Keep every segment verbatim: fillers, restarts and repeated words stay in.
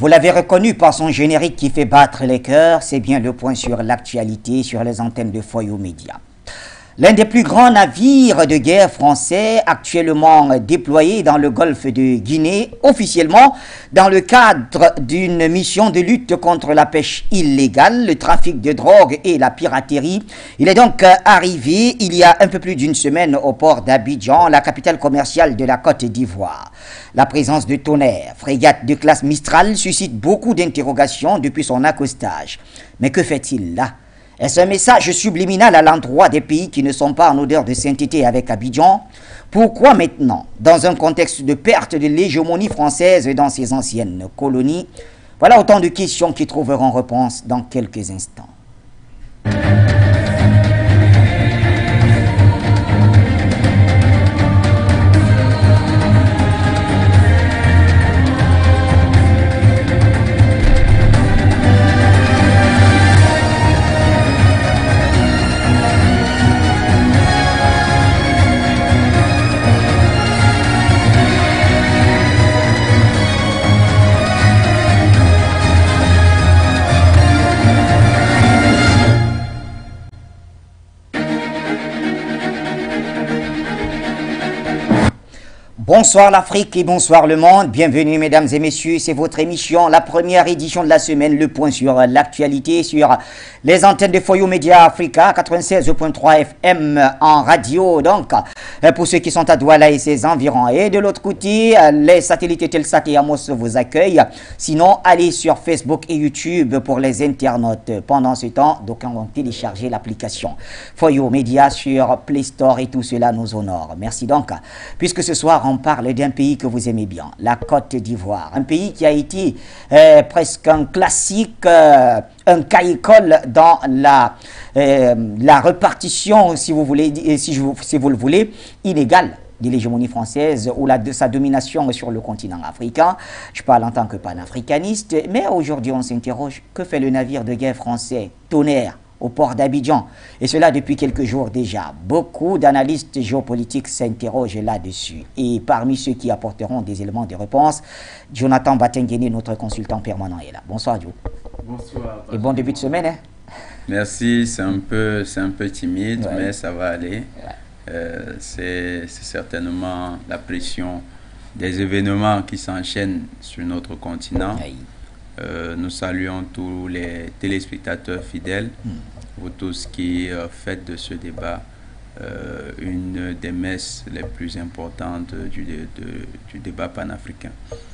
l'avez reconnu par son générique qui fait battre les cœurs, c'est bien le point sur l'actualité sur les antennes de Foyo Média. L'un des plus grands navires de guerre français actuellement déployé dans le golfe de Guinée, officiellement dans le cadre d'une mission de lutte contre la pêche illégale, le trafic de drogue et la piraterie. Il est donc arrivé il y a un peu plus d'une semaine au port d'Abidjan, la capitale commerciale de la Côte d'Ivoire. La présence de Tonnerre, frégate de classe Mistral, suscite beaucoup d'interrogations depuis son accostage. Mais que fait-il là ? Est-ce un message subliminal à l'endroit des pays qui ne sont pas en odeur de sainteté avec Abidjan? Pourquoi maintenant, dans un contexte de perte de l'hégémonie française dans ses anciennes colonies? Voilà autant de questions qui trouveront réponse dans quelques instants. Bonsoir l'Afrique et bonsoir le monde, bienvenue mesdames et messieurs, c'est votre émission, la première édition de la semaine, le point sur l'actualité sur les antennes de Foyo Média Africa, quatre-vingt-seize point trois F M en radio, donc pour ceux qui sont à Douala et ses environs. Et de l'autre côté, les satellites Telsat et Amos vous accueillent, sinon allez sur Facebook et YouTube pour les internautes. Pendant ce temps, d'aucuns vont télécharger l'application Foyo Média sur Play Store et tout cela nous honore. Merci donc, puisque ce soir on parle d'un pays que vous aimez bien, la Côte d'Ivoire. Un pays qui a été euh, presque un classique, euh, un cas-école dans la, euh, la répartition, si vous, voulez, si, je, si vous le voulez, inégale de l'hégémonie française ou la, de sa domination sur le continent africain. Je parle en tant que panafricaniste, mais aujourd'hui on s'interroge, que fait le navire de guerre français Tonnerre au port d'Abidjan, et cela depuis quelques jours déjà. Beaucoup d'analystes géopolitiques s'interrogent là-dessus. Et parmi ceux qui apporteront des éléments de réponse, Jonathan Batengene, notre consultant permanent, est là. Bonsoir, Joe. Bonsoir. Et bon début de semaine. Hein? Merci, c'est un peu, c'est un peu timide, ouais. mais ça va aller. Ouais. Euh, c'est certainement la pression des événements qui s'enchaînent sur notre continent. Ouais. Euh, nous saluons tous les téléspectateurs fidèles, mm. vous tous qui euh, faites de ce débat euh, une des messes les plus importantes du, de, du débat panafricain.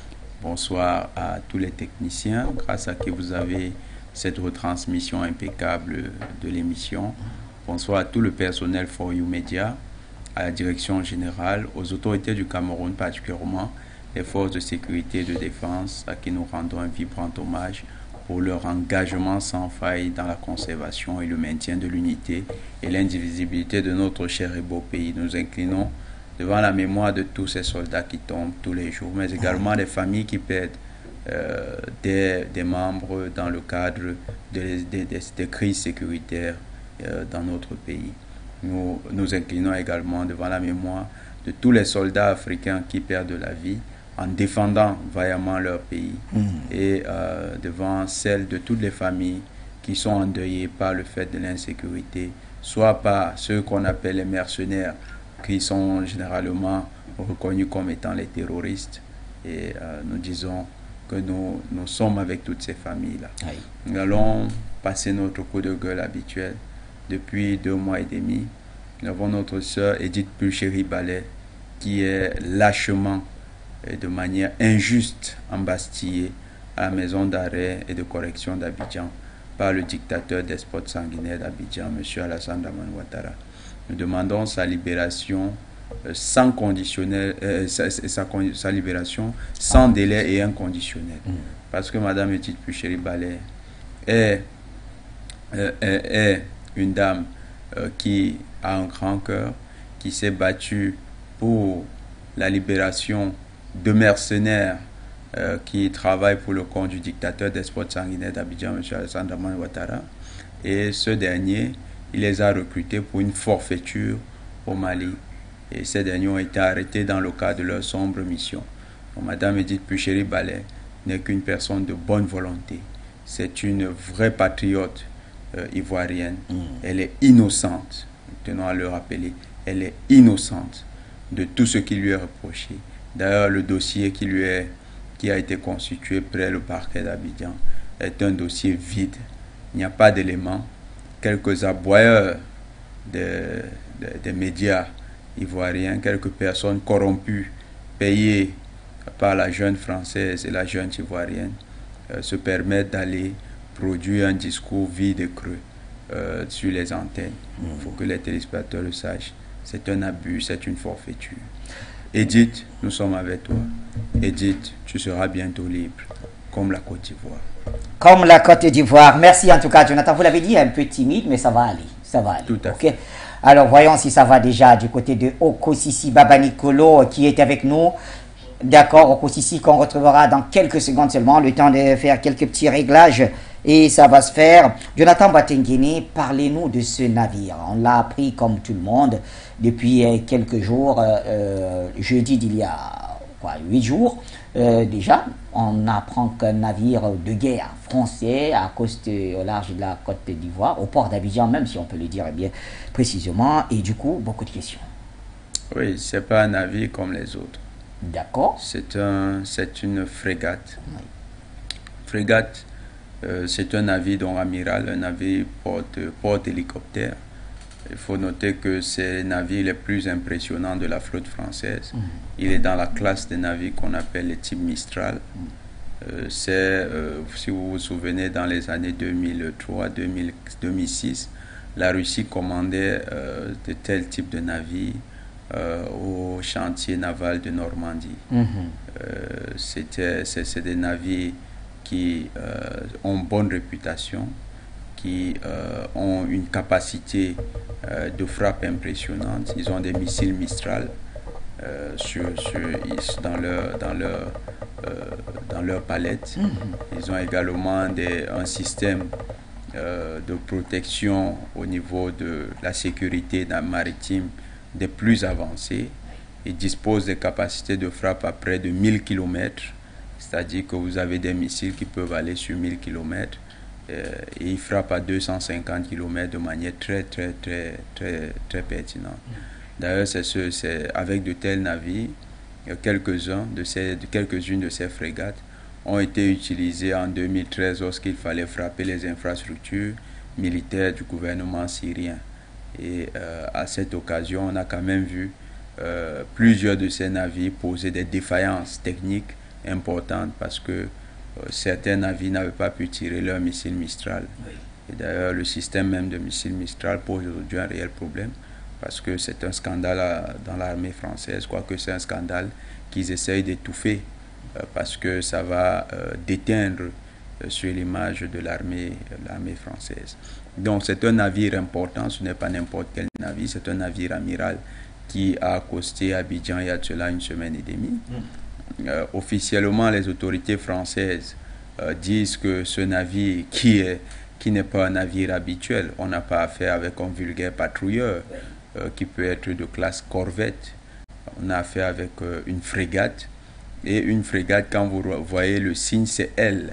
Bonsoir à tous les techniciens, grâce à qui vous avez cette retransmission impeccable de l'émission. Bonsoir à tout le personnel Foyo Média, à la direction générale, aux autorités du Cameroun particulièrement, les forces de sécurité et de défense à qui nous rendons un vibrant hommage pour leur engagement sans faille dans la conservation et le maintien de l'unité et l'indivisibilité de notre cher et beau pays. Nous inclinons devant la mémoire de tous ces soldats qui tombent tous les jours, mais également les familles qui perdent euh, des, des membres dans le cadre des de, de, de crises sécuritaires euh, dans notre pays. Nous nous inclinons également devant la mémoire de tous les soldats africains qui perdent la vie en défendant vaillamment leur pays mmh. et euh, devant celle de toutes les familles qui sont endeuillées par le fait de l'insécurité, soit par ceux qu'on appelle les mercenaires, qui sont généralement reconnus comme étant les terroristes. Et euh, nous disons que nous, nous sommes avec toutes ces familles-là. Oui. Nous allons passer notre coup de gueule habituel. Depuis deux mois et demi, nous avons notre sœur Edith Pulchéry-Ballet qui est lâchement et de manière injuste embastillée à la maison d'arrêt et de correction d'Abidjan par le dictateur despote sanguinaire d'Abidjan, M. Alassane Dramane Ouattara. Nous demandons sa libération euh, sans conditionnel, euh, sa, sa, sa libération sans délai et inconditionnel. Mmh. Parce que Mme Edith Pulchéry-Ballet est, euh, est, est une dame euh, qui a un grand cœur, qui s'est battue pour la libération de mercenaires euh, qui travaillent pour le compte du dictateur despote sanguinaire d'Abidjan, M. Alassane Dramane Ouattara. Et ce dernier, il les a recrutés pour une forfaiture au Mali. Et ces derniers ont été arrêtés dans le cadre de leur sombre mission. Donc, Mme Edith Pulchéry-Ballet n'est qu'une personne de bonne volonté. C'est une vraie patriote euh, ivoirienne. Mm. Elle est innocente, tenons à le rappeler, elle est innocente de tout ce qui lui est reproché. D'ailleurs, le dossier qui, lui est, qui a été constitué près le parquet d'Abidjan est un dossier vide. Il n'y a pas d'éléments. Quelques aboyeurs des, des, des médias ivoiriens, quelques personnes corrompues, payées par la jeune française et la jeune ivoirienne, euh, se permettent d'aller produire un discours vide et creux euh, sur les antennes. Il mmh. faut que les téléspectateurs le sachent. C'est un abus, c'est une forfaiture. Edith, nous sommes avec toi. Edith, tu seras bientôt libre, comme la Côte d'Ivoire. Comme la Côte d'Ivoire. Merci en tout cas, Jonathan. Vous l'avez dit, un peu timide, mais ça va aller. Ça va aller. Tout à okay. fait. Alors, voyons si ça va déjà du côté de Okosisi Baba Nicolo qui est avec nous. D'accord, Okosisi qu'on retrouvera dans quelques secondes seulement, le temps de faire quelques petits réglages et ça va se faire. Jonathan Batengene, parlez-nous de ce navire. On l'a appris comme tout le monde depuis quelques jours, euh, jeudi d'il y a quoi, huit jours euh, déjà. On apprend qu'un navire de guerre français accoste au large de la Côte d'Ivoire, au port d'Abidjan même si on peut le dire bien précisément, et du coup beaucoup de questions. Oui, c'est pas un navire comme les autres. D'accord. C'est un, c'est une frégate. Oui. Frégate, euh, c'est un navire dont amiral, un navire porte, porte hélicoptère. Il faut noter que c'est le navire le plus impressionnant de la flotte française. Mmh. Il est dans la classe des navires qu'on appelle les types Mistral. Mmh. Euh, c'est, euh, si vous vous souvenez, dans les années deux mille trois, deux mille, deux mille six, la Russie commandait euh, de tels types de navires Euh, au chantier naval de Normandie. Mm-hmm. euh, c'était, c'est, c'est des navires qui euh, ont bonne réputation, qui euh, ont une capacité euh, de frappe impressionnante. Ils ont des missiles Mistral euh, sur, sur, dans leur, dans leur, euh, dans leur palette. Mm-hmm. Ils ont également des, un système euh, de protection au niveau de la sécurité maritime des plus avancés. Ils disposent des capacités de frappe à près de mille kilomètres, c'est-à-dire que vous avez des missiles qui peuvent aller sur mille kilomètres euh, et ils frappent à deux cent cinquante kilomètres de manière très très très très très pertinente. D'ailleurs, c'est ce, c'est avec de tels navires, quelques-uns de ces, quelques-unes de ces frégates ont été utilisées en deux mille treize lorsqu'il fallait frapper les infrastructures militaires du gouvernement syrien. Et euh, à cette occasion, on a quand même vu euh, plusieurs de ces navires poser des défaillances techniques importantes parce que euh, certains navires n'avaient pas pu tirer leur missile Mistral. Oui. Et d'ailleurs, le système même de missile Mistral pose aujourd'hui un réel problème parce que c'est un scandale à, dans l'armée française, quoique c'est un scandale qu'ils essayent d'étouffer euh, parce que ça va euh, déteindre euh, sur l'image de l'armée, l'armée française. Donc c'est un navire important, ce n'est pas n'importe quel navire, c'est un navire amiral qui a accosté Abidjan il y a de cela une semaine et demie. Mm. Euh, officiellement, les autorités françaises euh, disent que ce navire qui est, qui n'est pas un navire habituel, on n'a pas affaire avec un vulgaire patrouilleur euh, qui peut être de classe corvette. On a affaire avec euh, une frégate et une frégate, quand vous voyez le signe, c'est L.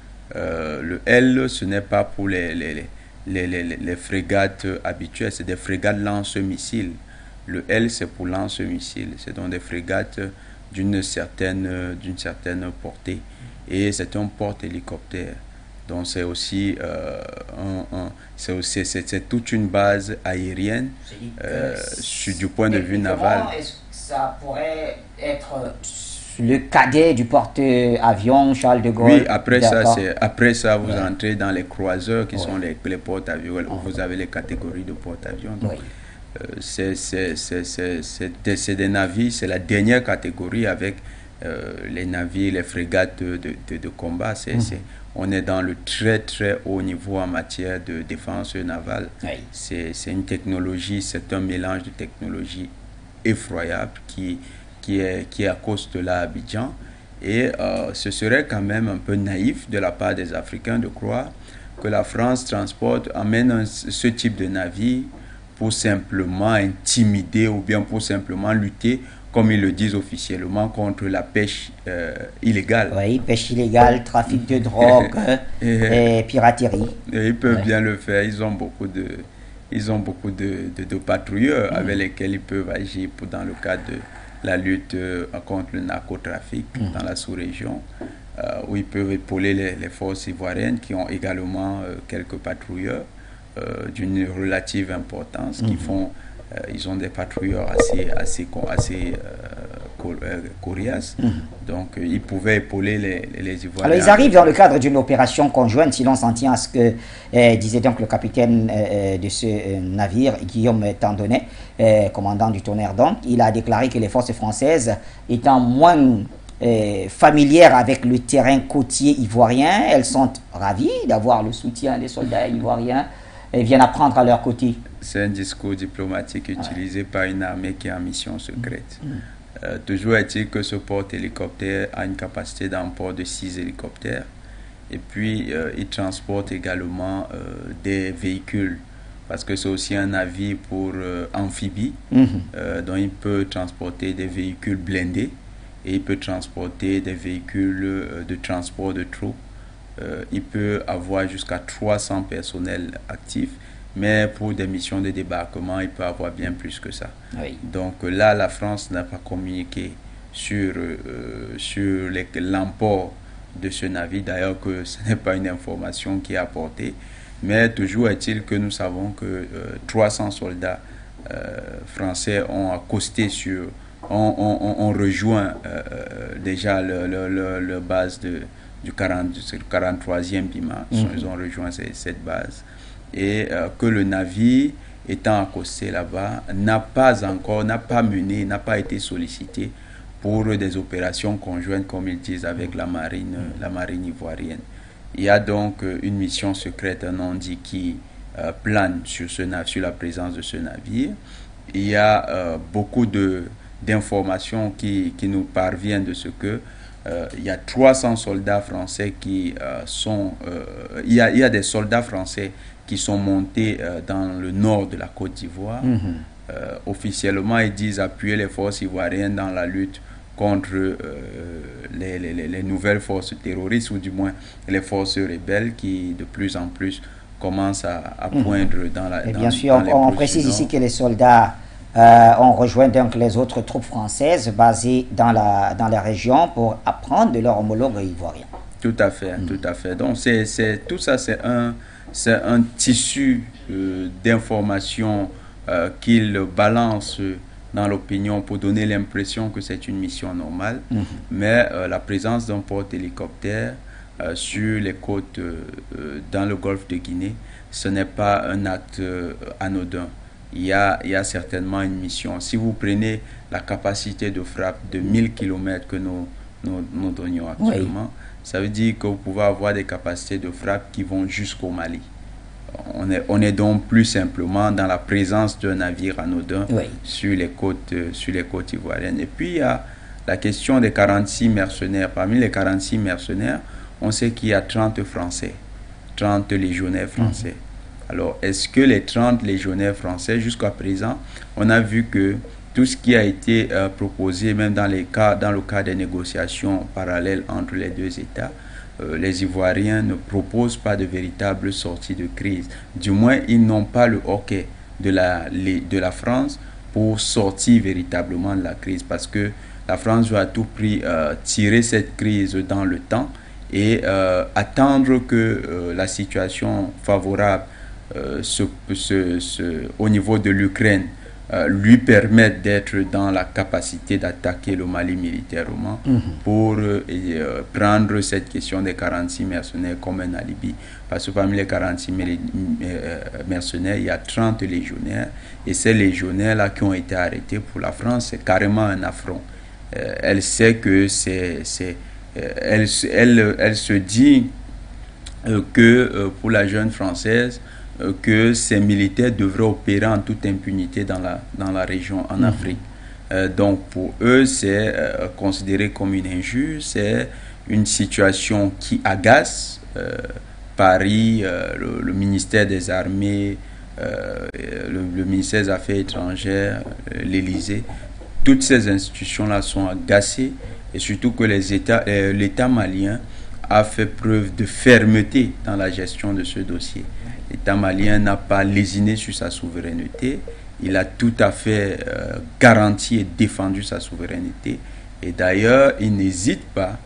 Euh, le L, ce n'est pas pour les, les, les Les, les, les frégates habituelles, c'est des frégates lance-missiles. Le L, c'est pour lance-missiles. C'est donc des frégates d'une certaine, d'une certaine portée. Et c'est un porte-hélicoptère. Donc c'est aussi, euh, un, un, c'est, aussi c'est, c'est toute une base aérienne euh, sur, du point de vue naval. Est-ce que ça pourrait être le cadet du porte-avions Charles de Gaulle? Oui, après ça, c'est, après ça, vous ouais. entrez dans les croiseurs qui ouais. sont les, les porte-avions. Ouais. Vous avez les catégories de porte-avions. Donc, ouais. euh, c'est, c'est, c'est, c'est, c'est, des, c'est des navires, c'est la dernière catégorie avec euh, les navires, les frégates de, de, de combat. C'est, mmh. c'est, on est dans le très très haut niveau en matière de défense navale. Ouais. C'est, c'est une technologie, c'est un mélange de technologies effroyable qui qui est, qui est à cause de là à Abidjan. Et euh, ce serait quand même un peu naïf de la part des Africains de croire que la France transporte, amène un, ce type de navire pour simplement intimider ou bien pour simplement lutter comme ils le disent officiellement, contre la pêche euh, illégale. Oui, pêche illégale, trafic de drogue et, et piraterie. Et ils peuvent ouais. bien le faire. Ils ont beaucoup de, ils ont beaucoup de, de, de patrouilleurs mmh. avec lesquels ils peuvent agir pour, dans le cadre de la lutte euh, contre le narcotrafic mmh. dans la sous-région, euh, où ils peuvent épauler les, les forces ivoiriennes qui ont également euh, quelques patrouilleurs euh, d'une relative importance mmh. qui font Euh, ils ont des patrouilleurs assez, assez, assez euh, coriaces. Mmh. Donc, euh, ils pouvaient épauler les, les Ivoiriens. Alors, ils arrivent dans le cadre d'une opération conjointe, si l'on s'en tient à ce que euh, disait donc le capitaine euh, de ce euh, navire, Guillaume Tandonnet, euh, commandant du Tonnerre. Donc, il a déclaré que les forces françaises, étant moins euh, familières avec le terrain côtier ivoirien, elles sont ravies d'avoir le soutien des soldats ivoiriens et viennent apprendre à leur côté. C'est un discours diplomatique utilisé ouais. par une armée qui est en mission secrète. Mmh. Euh, toujours est-il que ce porte-hélicoptère a une capacité d'emport de six hélicoptères. Et puis, euh, il transporte également euh, des véhicules, parce que c'est aussi un navire pour euh, amphibies, mmh. euh, dont il peut transporter des véhicules blindés et il peut transporter des véhicules euh, de transport de troupes. Euh, il peut avoir jusqu'à trois cents personnels actifs. Mais pour des missions de débarquement, il peut avoir bien plus que ça. Oui. Donc là, la France n'a pas communiqué sur, euh, sur l'emport de ce navire. D'ailleurs, que ce n'est pas une information qui est apportée. Mais toujours est-il que nous savons que euh, trois cents soldats euh, français ont accosté sur, ont, ont, ont rejoint euh, déjà le, le, le, le base de, du quarante-troisième Bima. Mm-hmm. Ils ont rejoint cette, cette base. Et euh, que le navire, étant accosté là-bas, n'a pas encore, n'a pas mené, n'a pas été sollicité pour des opérations conjointes, comme ils disent, avec la marine, la marine ivoirienne. Il y a donc une mission secrète, un non-dit, qui euh, plane sur, ce, sur la présence de ce navire. Il y a euh, beaucoup de, d'informations qui, qui nous parviennent de ce que euh, il y a trois cents soldats français qui euh, sont... Euh, il, y a, il y a des soldats français qui sont montés euh, dans le nord de la Côte d'Ivoire. Mmh. Euh, officiellement, ils disent appuyer les forces ivoiriennes dans la lutte contre euh, les, les, les nouvelles forces terroristes, ou du moins les forces rebelles qui de plus en plus commencent à, à poindre mmh. dans la... Et dans, bien sûr, dans on, on précise ici que les soldats euh, ont rejoint donc les autres troupes françaises basées dans la, dans la région pour apprendre de leurs homologues ivoiriens. Tout à fait, mmh. tout à fait. Donc, c'est, c'est, tout ça, c'est un... C'est un tissu euh, d'informations euh, qu'il balance dans l'opinion pour donner l'impression que c'est une mission normale. Mmh. Mais euh, la présence d'un porte-hélicoptère euh, sur les côtes, euh, dans le golfe de Guinée, ce n'est pas un acte euh, anodin. Il y, a, il y a certainement une mission. Si vous prenez la capacité de frappe de mille kilomètres que nous, nous, nous donnions actuellement, oui. Ça veut dire que vous pouvez avoir des capacités de frappe qui vont jusqu'au Mali. On est, on est donc plus simplement dans la présence d'un navire anodin oui. sur, les côtes, sur les côtes ivoiriennes. Et puis il y a la question des quarante-six mercenaires. Parmi les quarante-six mercenaires, on sait qu'il y a trente Français, trente légionnaires français. Mmh. Alors, est-ce que les trente légionnaires français, jusqu'à présent, on a vu que tout ce qui a été euh, proposé, même dans, les cas, dans le cas des négociations parallèles entre les deux États, euh, les Ivoiriens ne proposent pas de véritable sortie de crise. Du moins, ils n'ont pas le hockey de la, les, de la France pour sortir véritablement de la crise, parce que la France veut à tout prix euh, tirer cette crise dans le temps et euh, attendre que euh, la situation favorable euh, se, se, se, au niveau de l'Ukraine Euh, lui permettre d'être dans la capacité d'attaquer le Mali militairement mmh. pour euh, et, euh, prendre cette question des quarante-six mercenaires comme un alibi. Parce que parmi les quarante-six mercenaires, il y a trente légionnaires, et ces légionnaires-là qui ont été arrêtés pour la France, c'est carrément un affront. Euh, elle sait que c'est... c'est euh, elle, elle, elle se dit euh, que euh, pour la jeune Française, que ces militaires devraient opérer en toute impunité dans la, dans la région, en mmh. Afrique. Euh, donc pour eux, c'est euh, considéré comme une injure, c'est une situation qui agace. Euh, Paris, euh, le, le ministère des Armées, euh, le, le ministère des Affaires étrangères, euh, l'Élysée, toutes ces institutions-là sont agacées et surtout que les États, euh, l'État malien a fait preuve de fermeté dans la gestion de ce dossier. L'État malien n'a pas lésiné sur sa souveraineté, il a tout à fait euh, garanti et défendu sa souveraineté et d'ailleurs il n'hésite pas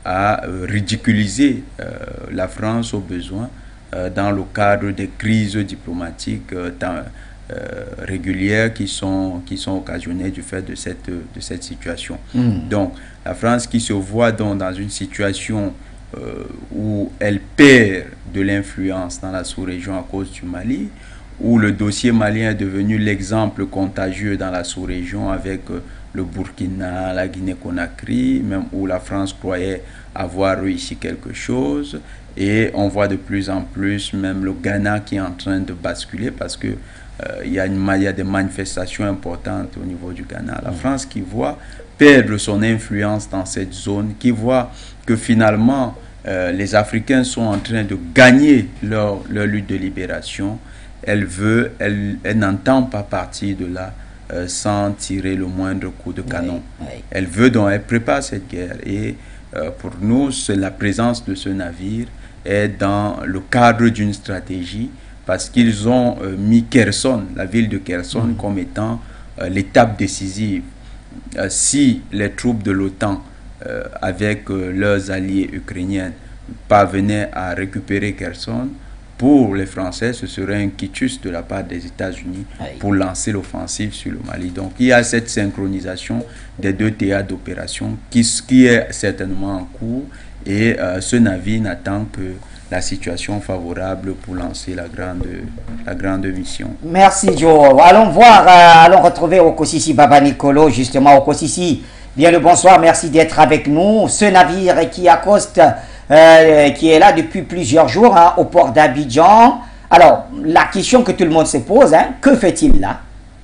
à euh, ridiculiser euh, la France au besoin euh, dans le cadre des crises diplomatiques euh, dans, euh, régulières qui sont, qui sont occasionnées du fait de cette, de cette situation. Mm. Donc la France qui se voit donc dans une situation euh, où elle perd de l'influence dans la sous-région à cause du Mali, où le dossier malien est devenu l'exemple contagieux dans la sous-région avec euh, le Burkina, la Guinée-Conakry, même où la France croyait avoir réussi quelque chose. Et on voit de plus en plus même le Ghana qui est en train de basculer parce que euh, il y a une, il y a des manifestations importantes au niveau du Ghana. La France qui voit perdre son influence dans cette zone, qui voit que finalement euh, les Africains sont en train de gagner leur, leur lutte de libération. Elle veut, elle, elle n'entend pas partir de là euh, sans tirer le moindre coup de canon. Oui, oui. Elle veut donc, elle prépare cette guerre et euh, pour nous, c'est la présence de ce navire est dans le cadre d'une stratégie parce qu'ils ont euh, mis Kherson, la ville de Kherson, mmh. comme étant euh, l'étape décisive. Euh, si les troupes de l'OTAN euh, avec euh, leurs alliés ukrainiens parvenaient à récupérer Kherson, pour les Français, ce serait un quitus de la part des États-Unis pour lancer l'offensive sur le Mali. Donc, il y a cette synchronisation des deux théâtres d'opération qui, qui est certainement en cours et euh, ce navire n'attend que la situation favorable pour lancer la grande, la grande mission. Merci Joe. Allons voir, euh, allons retrouver Okosisi Baba Nicolo, justement. Okosisi, bien le bonsoir, merci d'être avec nous. Ce navire qui accoste... Euh, qui est là depuis plusieurs jours hein, au port d'Abidjan. Alors, la question que tout le monde se pose, hein, que fait-il là?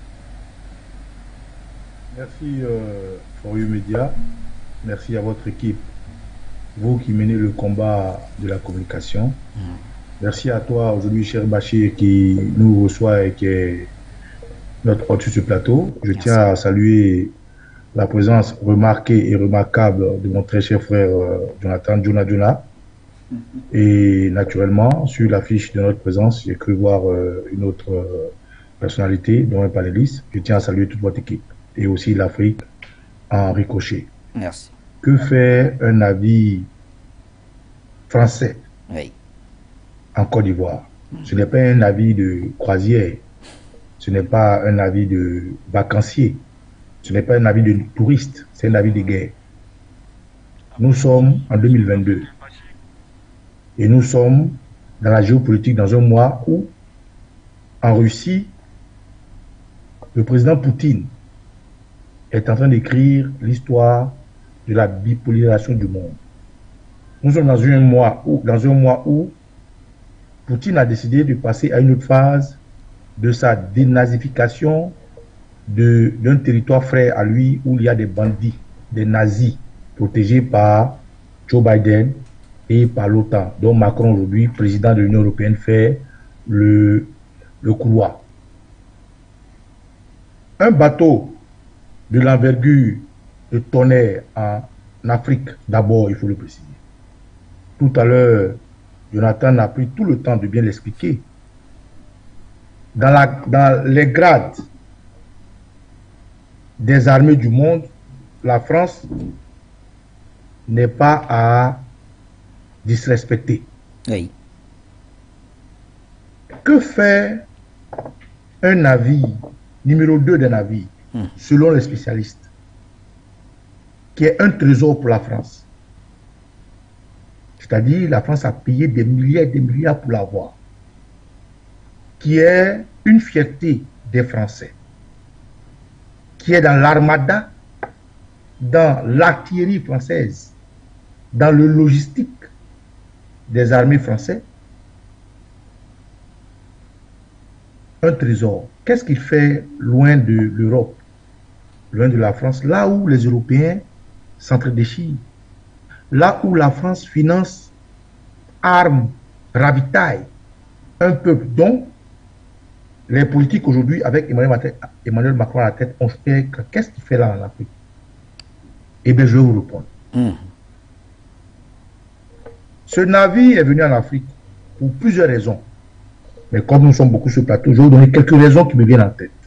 Merci euh, For You Media, merci à votre équipe, vous qui menez le combat de la communication. Mmh. Merci à toi aujourd'hui, cher Bachir, qui nous reçoit et qui est notre hôte sur ce plateau. Je merci. Tiens à saluer la présence remarquée et remarquable de mon très cher frère euh, Jonathan Jona Jona. Mm-hmm. Et naturellement, sur l'affiche de notre présence, j'ai cru voir euh, une autre euh, personnalité, dont un panéliste. Je tiens à saluer toute votre équipe et aussi l'Afrique en ricochet. Merci. Que fait un navire français oui. en Côte d'Ivoire? Mm-hmm. Ce n'est pas un navire de croisière, ce n'est pas un navire de vacancier. Ce n'est pas un navire de touriste, c'est un navire de guerre. Nous sommes en deux mille vingt-deux. Et nous sommes dans la géopolitique dans un mois où, en Russie, le président Poutine est en train d'écrire l'histoire de la bipolarisation du monde. Nous sommes dans un mois où, dans un mois où Poutine a décidé de passer à une autre phase de sa dénazification d'un territoire frère à lui où il y a des bandits, des nazis protégés par Joe Biden et par l'OTAN, dont Macron aujourd'hui, président de l'Union européenne, fait le, le couloir. Un bateau de l'envergure de Tonnerre en Afrique, d'abord, il faut le préciser. Tout à l'heure, Jonathan a pris tout le temps de bien l'expliquer. Dans, la, dans les grades des armées du monde, la France n'est pas à disrespecter. Oui. Que fait un navire, numéro deux des navires, hum. selon les spécialistes, qui est un trésor pour la France? C'est-à-dire, la France a payé des milliards et des milliards pour l'avoir, qui est une fierté des Français, qui est dans l'armada, dans l'artillerie française, dans le logistique des armées françaises. Un trésor. Qu'est-ce qu'il fait loin de l'Europe, loin de la France, là où les Européens s'entre-déchirent, là où la France finance, arme, ravitaille un peuple dont les politiques aujourd'hui, avec Emmanuel, Emmanuel Macron à la tête, on fait qu'est-ce qu'il fait là en Afrique? Eh bien, je vais vous répondre. Mm. Ce navire est venu en Afrique pour plusieurs raisons. Mais comme nous sommes beaucoup sur le plateau, je vais vous donner quelques raisons qui me viennent en tête.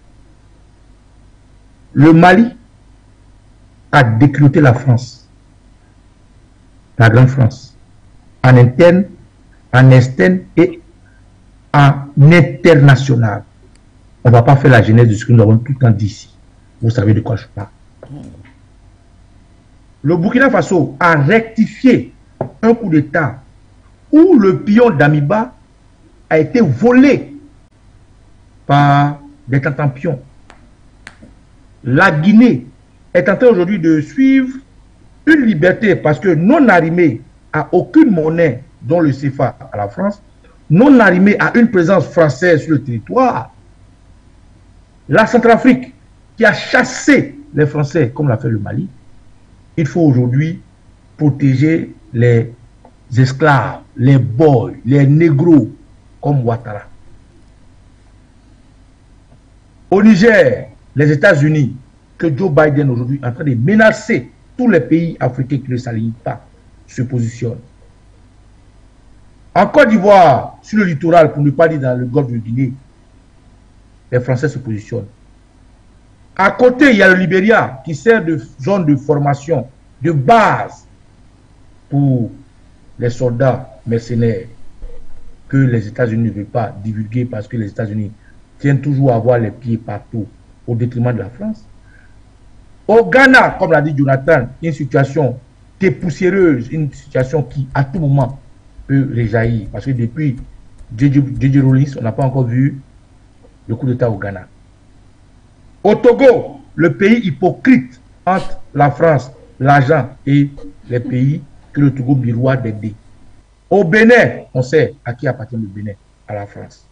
Le Mali a décrété la France, la grande France, en interne, en externe et en international. On ne va pas faire la genèse de ce que nous avons tout le temps dit ici. Vous savez de quoi je parle. Le Burkina Faso a rectifié un coup d'État où le pion d'Amiba a été volé par des tentampions. La Guinée est en train aujourd'hui de suivre une liberté parce que non arrimée à aucune monnaie dont le C F A à la France, non arrimée à une présence française sur le territoire. La Centrafrique qui a chassé les Français comme l'a fait le Mali, il faut aujourd'hui protéger les esclaves, les boys, les négros comme Ouattara. Au Niger, les États-Unis, que Joe Biden aujourd'hui est en train de menacer tous les pays africains qui ne s'alignent pas, se positionnent. En Côte d'Ivoire, sur le littoral, pour ne pas dire dans le golfe de Guinée, les Français se positionnent. À côté, il y a le Libéria qui sert de zone de formation, de base pour les soldats mercenaires que les États-Unis ne veulent pas divulguer parce que les États-Unis tiennent toujours à avoir les pieds partout au détriment de la France. Au Ghana, comme l'a dit Jonathan, une situation dépoussiéreuse, une situation qui à tout moment peut réjaillir parce que depuis J J Rawlings, on n'a pas encore vu le coup d'État au Ghana. Au Togo, le pays hypocrite entre la France, l'argent et les pays que le Togo miroir d'aider. Au Bénin, on sait à qui appartient le Bénin, à la France.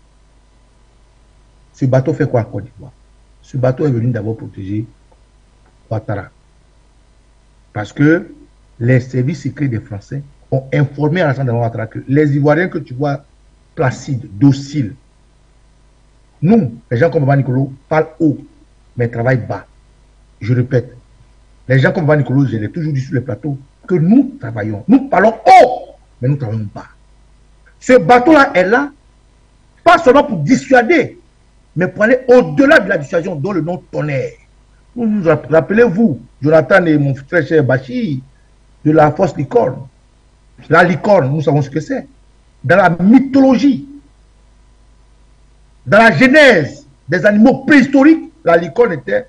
Ce bateau fait quoi en Côte d'Ivoire? Ce bateau est venu d'abord protéger Ouattara. Parce que les services secrets des Français ont informé à l'Assemblée Ouattara que les Ivoiriens que tu vois placides, dociles, nous, les gens comme Baba Nicolo, parlent haut, mais travaillent bas. Je répète, les gens comme Baba Nicolo, je l'ai toujours dit sur les plateaux, que nous travaillons. Nous parlons haut, mais nous travaillons bas. Ce bateau-là est là, pas seulement pour dissuader, mais pour aller au-delà de la dissuasion, dont le nom tonnerre. Vous vous rappelez-vous, Jonathan et mon très cher Bachir, de la force licorne. La licorne, nous savons ce que c'est. Dans la mythologie, dans la genèse des animaux préhistoriques, la licorne était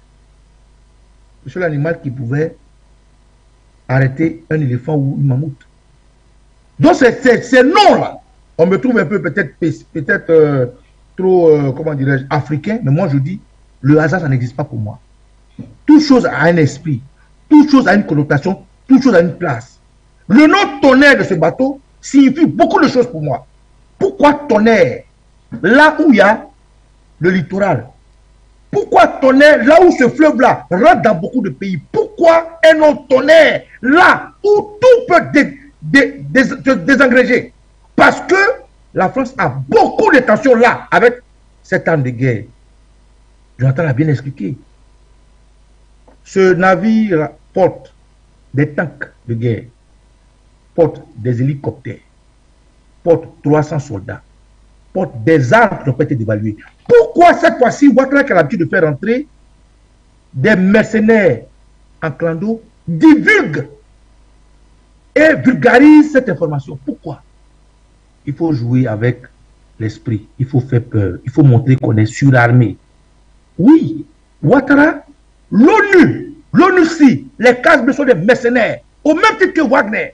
le seul animal qui pouvait arrêter un éléphant ou une mammouth. Donc ces noms-là, on me trouve un peu peut-être peut-être euh, trop, euh, comment dirais-je, africain, mais moi je dis, le hasard, ça n'existe pas pour moi. Toute chose a un esprit, toute chose a une connotation, toute chose a une place. Le nom tonnerre de ce bateau signifie beaucoup de choses pour moi. Pourquoi tonnerre? Là où il y a le littoral. Pourquoi tonnerre? Là où ce fleuve-là rentre dans beaucoup de pays. Pourquoi un nom tonnerre? Là où tout peut dé, dé, dé, dé, désengréger. Parce que la France a beaucoup de tensions là avec cette arme de guerre. Jonathan l'a bien expliqué. Ce navire porte des tanks de guerre, porte des hélicoptères, porte trois cents soldats, porte des armes qui n'ont pas été dévaluées. Pourquoi cette fois-ci, Ouattara qui a l'habitude de faire entrer des mercenaires en clando divulgue et vulgarise cette information? Pourquoi? Il faut jouer avec l'esprit, il faut faire peur, il faut montrer qu'on est surarmé. Oui, Ouattara, l'ONU, l'ONU-C, les K S B sont des mercenaires, au même titre que Wagner.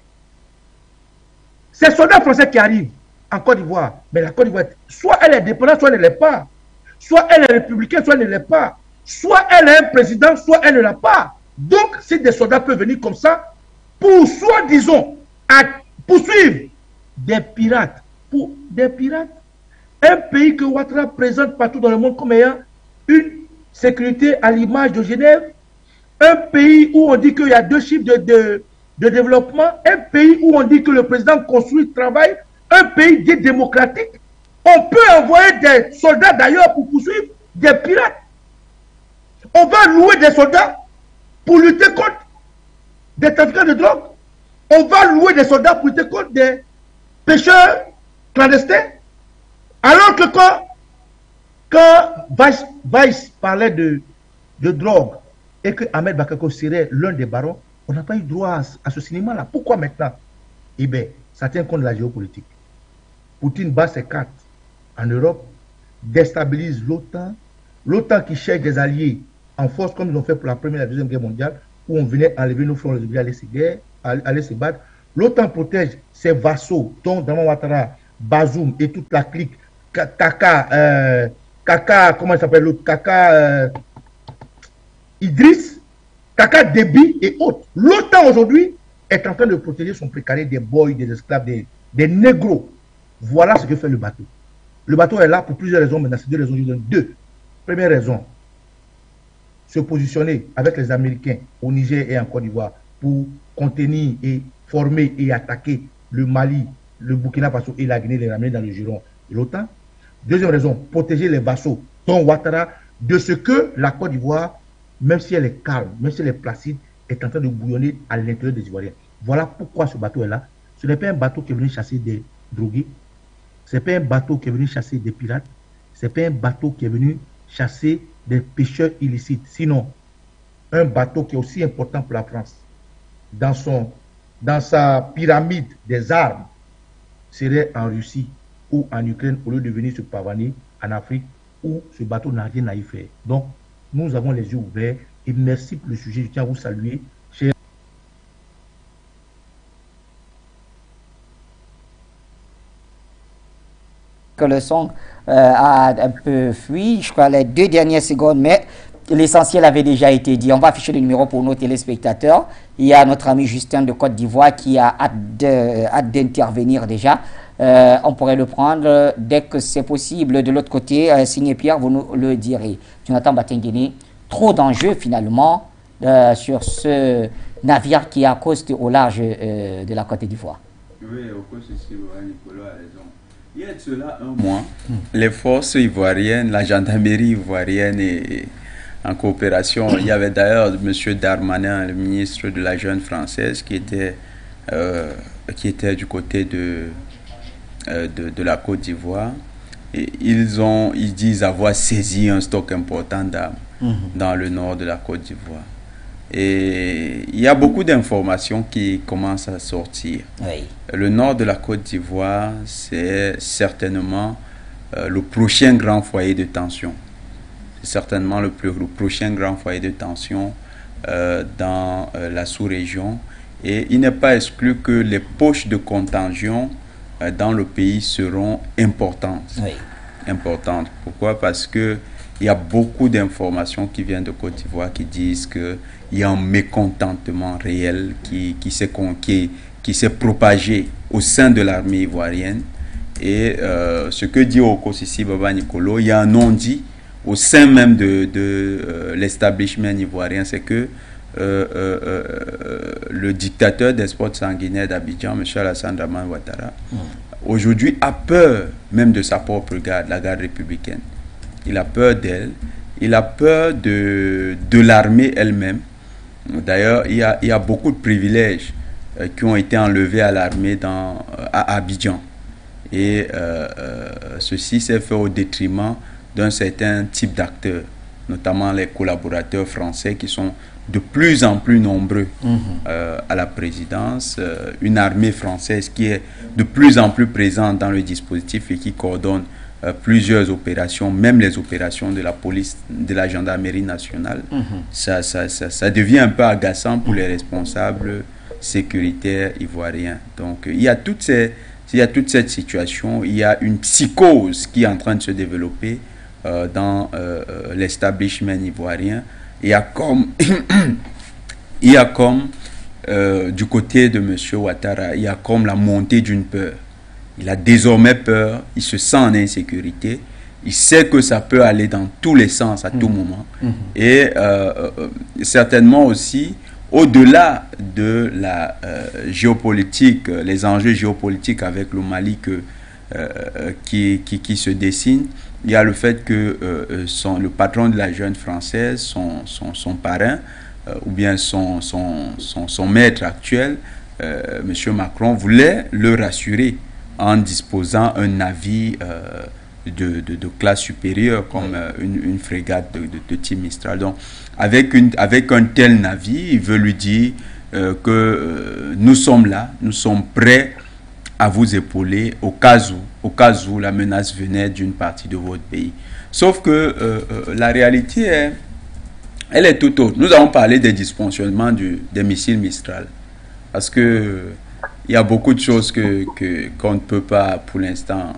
Ces soldats français qui arrivent en Côte d'Ivoire, mais la Côte d'Ivoire, soit elle est dépendante, soit elle ne l'est pas. Soit elle est républicaine, soit elle ne l'est pas. Soit elle a un président, soit elle ne l'a pas. Donc, si des soldats peuvent venir comme ça, pour soit, disons, à poursuivre des pirates, pour des pirates, un pays que Ouattara présente partout dans le monde comme ayant une sécurité à l'image de Genève, un pays où on dit qu'il y a deux chiffres de, de, de développement, un pays où on dit que le président construit, travaille, un pays dit démocratique, On peut envoyer des soldats d'ailleurs pour poursuivre des pirates. On va louer des soldats pour lutter contre des trafiquants de drogue. On va louer des soldats pour lutter contre des pêcheurs clandestins. Alors que quand, quand Vice, Vice parlait de, de drogue et que Ahmed Bakako serait l'un des barons, on n'a pas eu droit à, à ce cinéma-là. Pourquoi maintenant? Eh bien, ça tient compte de la géopolitique. Poutine bat ses cartes en Europe, déstabilise l'OTAN. L'OTAN qui cherche des alliés en force, comme ils l'ont fait pour la Première et la Deuxième Guerre mondiale, où on venait enlever nos fronts, les aller se guerre, aller se battre. L'OTAN protège ses vassaux, dont Daman Ouattara, Bazoum et toute la clique, Kaka, euh, Kaka, comment il s'appelle l'autre, Kaka euh, Idriss, Kaka Déby et autres. L'OTAN aujourd'hui est en train de protéger son précaré des boys, des esclaves, des, des négros. Voilà ce que fait le bateau. Le bateau est là pour plusieurs raisons, mais dans ces deux raisons, je donne deux. Première raison, se positionner avec les Américains au Niger et en Côte d'Ivoire pour contenir et former et attaquer le Mali, le Burkina Faso et la Guinée, les ramener dans le giron de l'OTAN. Deuxième raison, protéger les vassaux, dont Ouattara, de ce que la Côte d'Ivoire, même si elle est calme, même si elle est placide, est en train de bouillonner à l'intérieur des Ivoiriens. Voilà pourquoi ce bateau est là. Ce n'est pas un bateau qui est venu chasser des drogués. Ce n'est pas un bateau qui est venu chasser des pirates. Ce n'est pas un bateau qui est venu chasser des pêcheurs illicites. Sinon, un bateau qui est aussi important pour la France, dans, son, dans sa pyramide des armes, serait en Russie ou en Ukraine, au lieu de venir se pavaner en Afrique, où ce bateau n'a rien à y faire. Donc, nous avons les yeux ouverts et merci pour le sujet. Je tiens à vous saluer. Chers que le son euh, a un peu fui, je crois, les deux dernières secondes, mais l'essentiel avait déjà été dit. On va afficher le numéro pour nos téléspectateurs. Il y a notre ami Justin de Côte d'Ivoire qui a hâte d'intervenir déjà. Euh, on pourrait le prendre dès que c'est possible. De l'autre côté, euh, signé Pierre, vous nous le direz. Jonathan Batenguini, trop d'enjeux finalement euh, sur ce navire qui accoste au large euh, de la Côte d'Ivoire. Oui, au cours de ce Nicolas a raison. Il y a de cela un mois, mmh. les forces ivoiriennes, la gendarmerie ivoirienne et en coopération, il y avait d'ailleurs M. Darmanin, le ministre de la Jeune française, qui était, euh, qui était du côté de, euh, de, de la Côte d'Ivoire. Et ils, ont, ils disent avoir saisi un stock important d'armes mmh. dans le nord de la Côte d'Ivoire. Et il y a beaucoup d'informations qui commencent à sortir. Oui. Le nord de la Côte d'Ivoire, c'est certainement euh, le prochain grand foyer de tension. C'est certainement le, plus, le prochain grand foyer de tension euh, dans euh, la sous-région. Et il n'est pas exclu que les poches de contagion euh, dans le pays seront importantes. Oui. Importantes. Pourquoi? Parce que il y a beaucoup d'informations qui viennent de Côte d'Ivoire qui disent qu'il y a un mécontentement réel qui, qui s'est qui, qui s'est propagé au sein de l'armée ivoirienne. Et euh, ce que dit Okosisi Baba Nicolo, il y a un non-dit au sein même de, de euh, l'establishment ivoirien, c'est que euh, euh, euh, le dictateur des sports sanguinaires d'Abidjan, M. Alassane Dramane Ouattara, mmh. aujourd'hui a peur même de sa propre garde, la garde républicaine. Il a peur d'elle, il a peur de, de l'armée elle-même. D'ailleurs, il y a, il y a beaucoup de privilèges euh, qui ont été enlevés à l'armée dans, à Abidjan. Et euh, euh, ceci s'est fait au détriment d'un certain type d'acteurs, notamment les collaborateurs français qui sont de plus en plus nombreux mmh. euh, à la présidence. Euh, une armée française qui est de plus en plus présente dans le dispositif et qui coordonne Euh, plusieurs opérations, même les opérations de la police, de la gendarmerie nationale. Mm-hmm. ça, ça, ça, ça devient un peu agaçant pour les responsables sécuritaires ivoiriens. Donc il y a toutes ces, il y a toute cette situation, il y a une psychose qui est en train de se développer euh, dans euh, l'establishment ivoirien. Il y a comme, il y a comme euh, du côté de M. Ouattara, il y a comme la montée d'une peur. Il a désormais peur, il se sent en insécurité, il sait que ça peut aller dans tous les sens à mmh. tout moment. Mmh. Et euh, euh, certainement aussi, au-delà de la euh, géopolitique, les enjeux géopolitiques avec le Mali que euh, qui, qui, qui se dessine. Il y a le fait que euh, son, le patron de la jeune française, son, son, son parrain, euh, ou bien son, son, son, son maître actuel, euh, M. Macron, voulait le rassurer en disposant un navire euh, de, de, de classe supérieure, comme euh, une, une frégate de, de, de type Mistral. Donc, avec, une, avec un tel navire, il veut lui dire euh, que euh, nous sommes là, nous sommes prêts à vous épauler au cas où, au cas où la menace venait d'une partie de votre pays. Sauf que euh, euh, la réalité, est, elle est tout autre. Nous avons parlé des dysfonctionnements du, des missiles Mistral. Parce que euh, il y a beaucoup de choses que, que, qu'on ne peut pas, pour l'instant,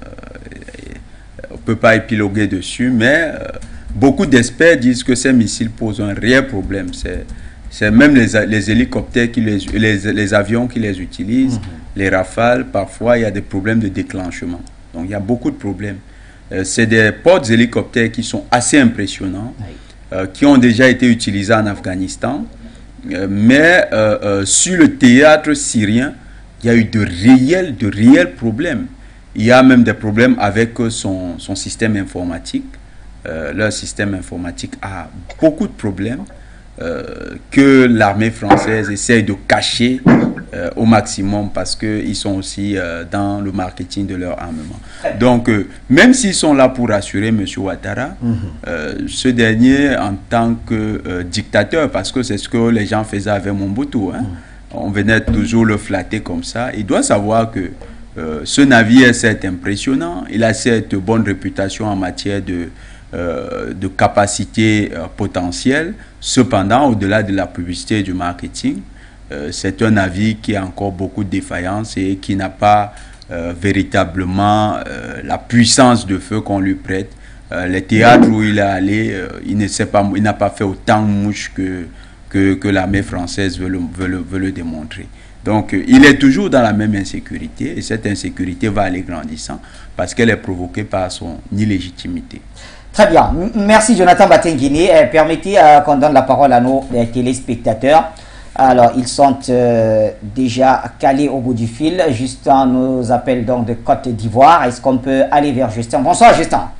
euh, on ne peut pas épiloguer dessus, mais euh, beaucoup d'experts disent que ces missiles posent un réel problème. C'est C'est même les, les hélicoptères, qui les, les, les avions qui les utilisent, mmh. les Rafales, parfois il y a des problèmes de déclenchement. Donc il y a beaucoup de problèmes. Euh, c'est des portes hélicoptères qui sont assez impressionnants, oui. euh, qui ont déjà été utilisés en Afghanistan. Euh, mais euh, euh, sur le théâtre syrien, il y a eu de réels, de réels problèmes. Il y a même des problèmes avec son, son système informatique. Euh, leur système informatique a beaucoup de problèmes. Euh, que l'armée française essaye de cacher euh, au maximum parce qu'ils sont aussi euh, dans le marketing de leur armement. Donc, euh, même s'ils sont là pour rassurer M. Ouattara, mm-hmm. euh, ce dernier, en tant que euh, dictateur, parce que c'est ce que les gens faisaient avec Mobutu, hein, mm-hmm. on venait toujours le flatter comme ça, il doit savoir que euh, ce navire est certes impressionnant, il a cette bonne réputation en matière de Euh, de capacité euh, potentielle. Cependant, au-delà de la publicité et du marketing, euh, c'est un navire qui a encore beaucoup de défaillances et qui n'a pas euh, véritablement euh, la puissance de feu qu'on lui prête. Euh, les théâtres où il est allé, euh, il ne sait pas, il n'a pas fait autant de mouches que, que, que l'armée française veut le, veut, le, veut le démontrer. Donc, euh, il est toujours dans la même insécurité et cette insécurité va aller grandissant parce qu'elle est provoquée par son illégitimité. Très bien. Merci Jonathan Batengini. Euh, permettez euh, qu'on donne la parole à nos euh, téléspectateurs. Alors, ils sont euh, déjà calés au bout du fil. Justin nous appelle donc de Côte d'Ivoire. Est-ce qu'on peut aller vers Justin? Bonsoir Justin.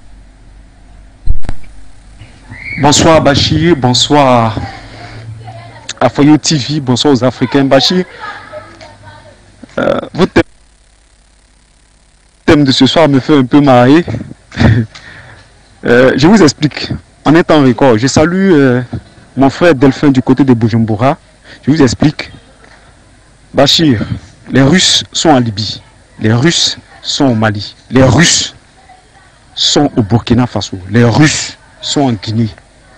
Bonsoir Bachir, bonsoir à Foyo T V, bonsoir aux Africains. Bachir, euh, votre thème de ce soir me fait un peu marrer. Euh, je vous explique, en un temps record, je salue euh, mon frère Delphin du côté de Bujumbura. Je vous explique. Bachir, les Russes sont en Libye, les Russes sont au Mali, les Russes sont au Burkina Faso, les Russes sont en Guinée.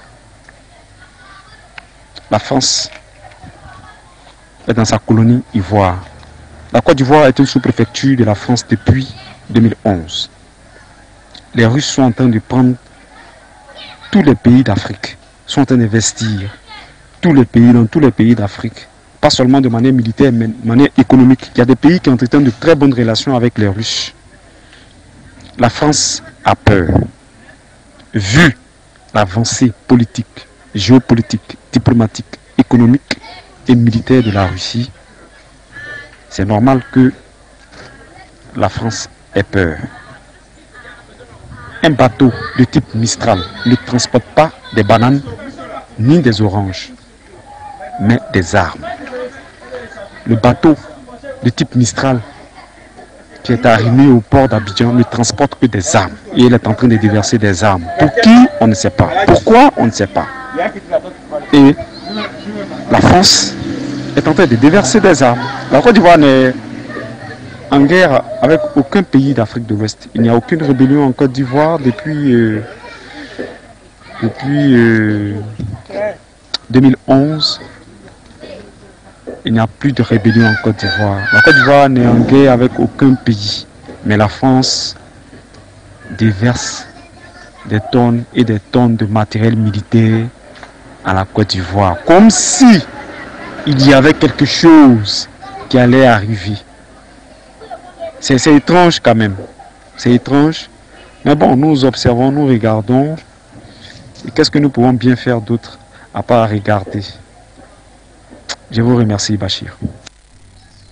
La France est dans sa colonie Ivoire. La Côte d'Ivoire est une sous-préfecture de la France depuis deux mille onze. Les Russes sont en train de prendre tous les pays d'Afrique, sont en train d'investir tous les pays, dans tous les pays d'Afrique, pas seulement de manière militaire, mais de manière économique. Il y a des pays qui entretiennent de très bonnes relations avec les Russes. La France a peur, vu l'avancée politique, géopolitique, diplomatique, économique et militaire de la Russie. C'est normal que la France ait peur. Un bateau de type Mistral ne transporte pas des bananes ni des oranges, mais des armes. Le bateau de type Mistral qui est arrimé au port d'Abidjan ne transporte que des armes. Et il est en train de déverser des armes. Pour qui? On ne sait pas. Pourquoi? On ne sait pas. Et la France est en train de déverser des armes. La Côte d'Ivoire n'est en guerre avec aucun pays d'Afrique de l'Ouest. Il n'y a aucune rébellion en Côte d'Ivoire depuis, euh, depuis euh, deux mille onze. Il n'y a plus de rébellion en Côte d'Ivoire. La Côte d'Ivoire n'est en guerre avec aucun pays. Mais la France déverse des tonnes et des tonnes de matériel militaire à la Côte d'Ivoire. Comme si il y avait quelque chose qui allait arriver. C'est étrange quand même. C'est étrange. Mais bon, nous observons, nous regardons. Et qu'est-ce que nous pouvons bien faire d'autre à part regarder? Je vous remercie, Bachir.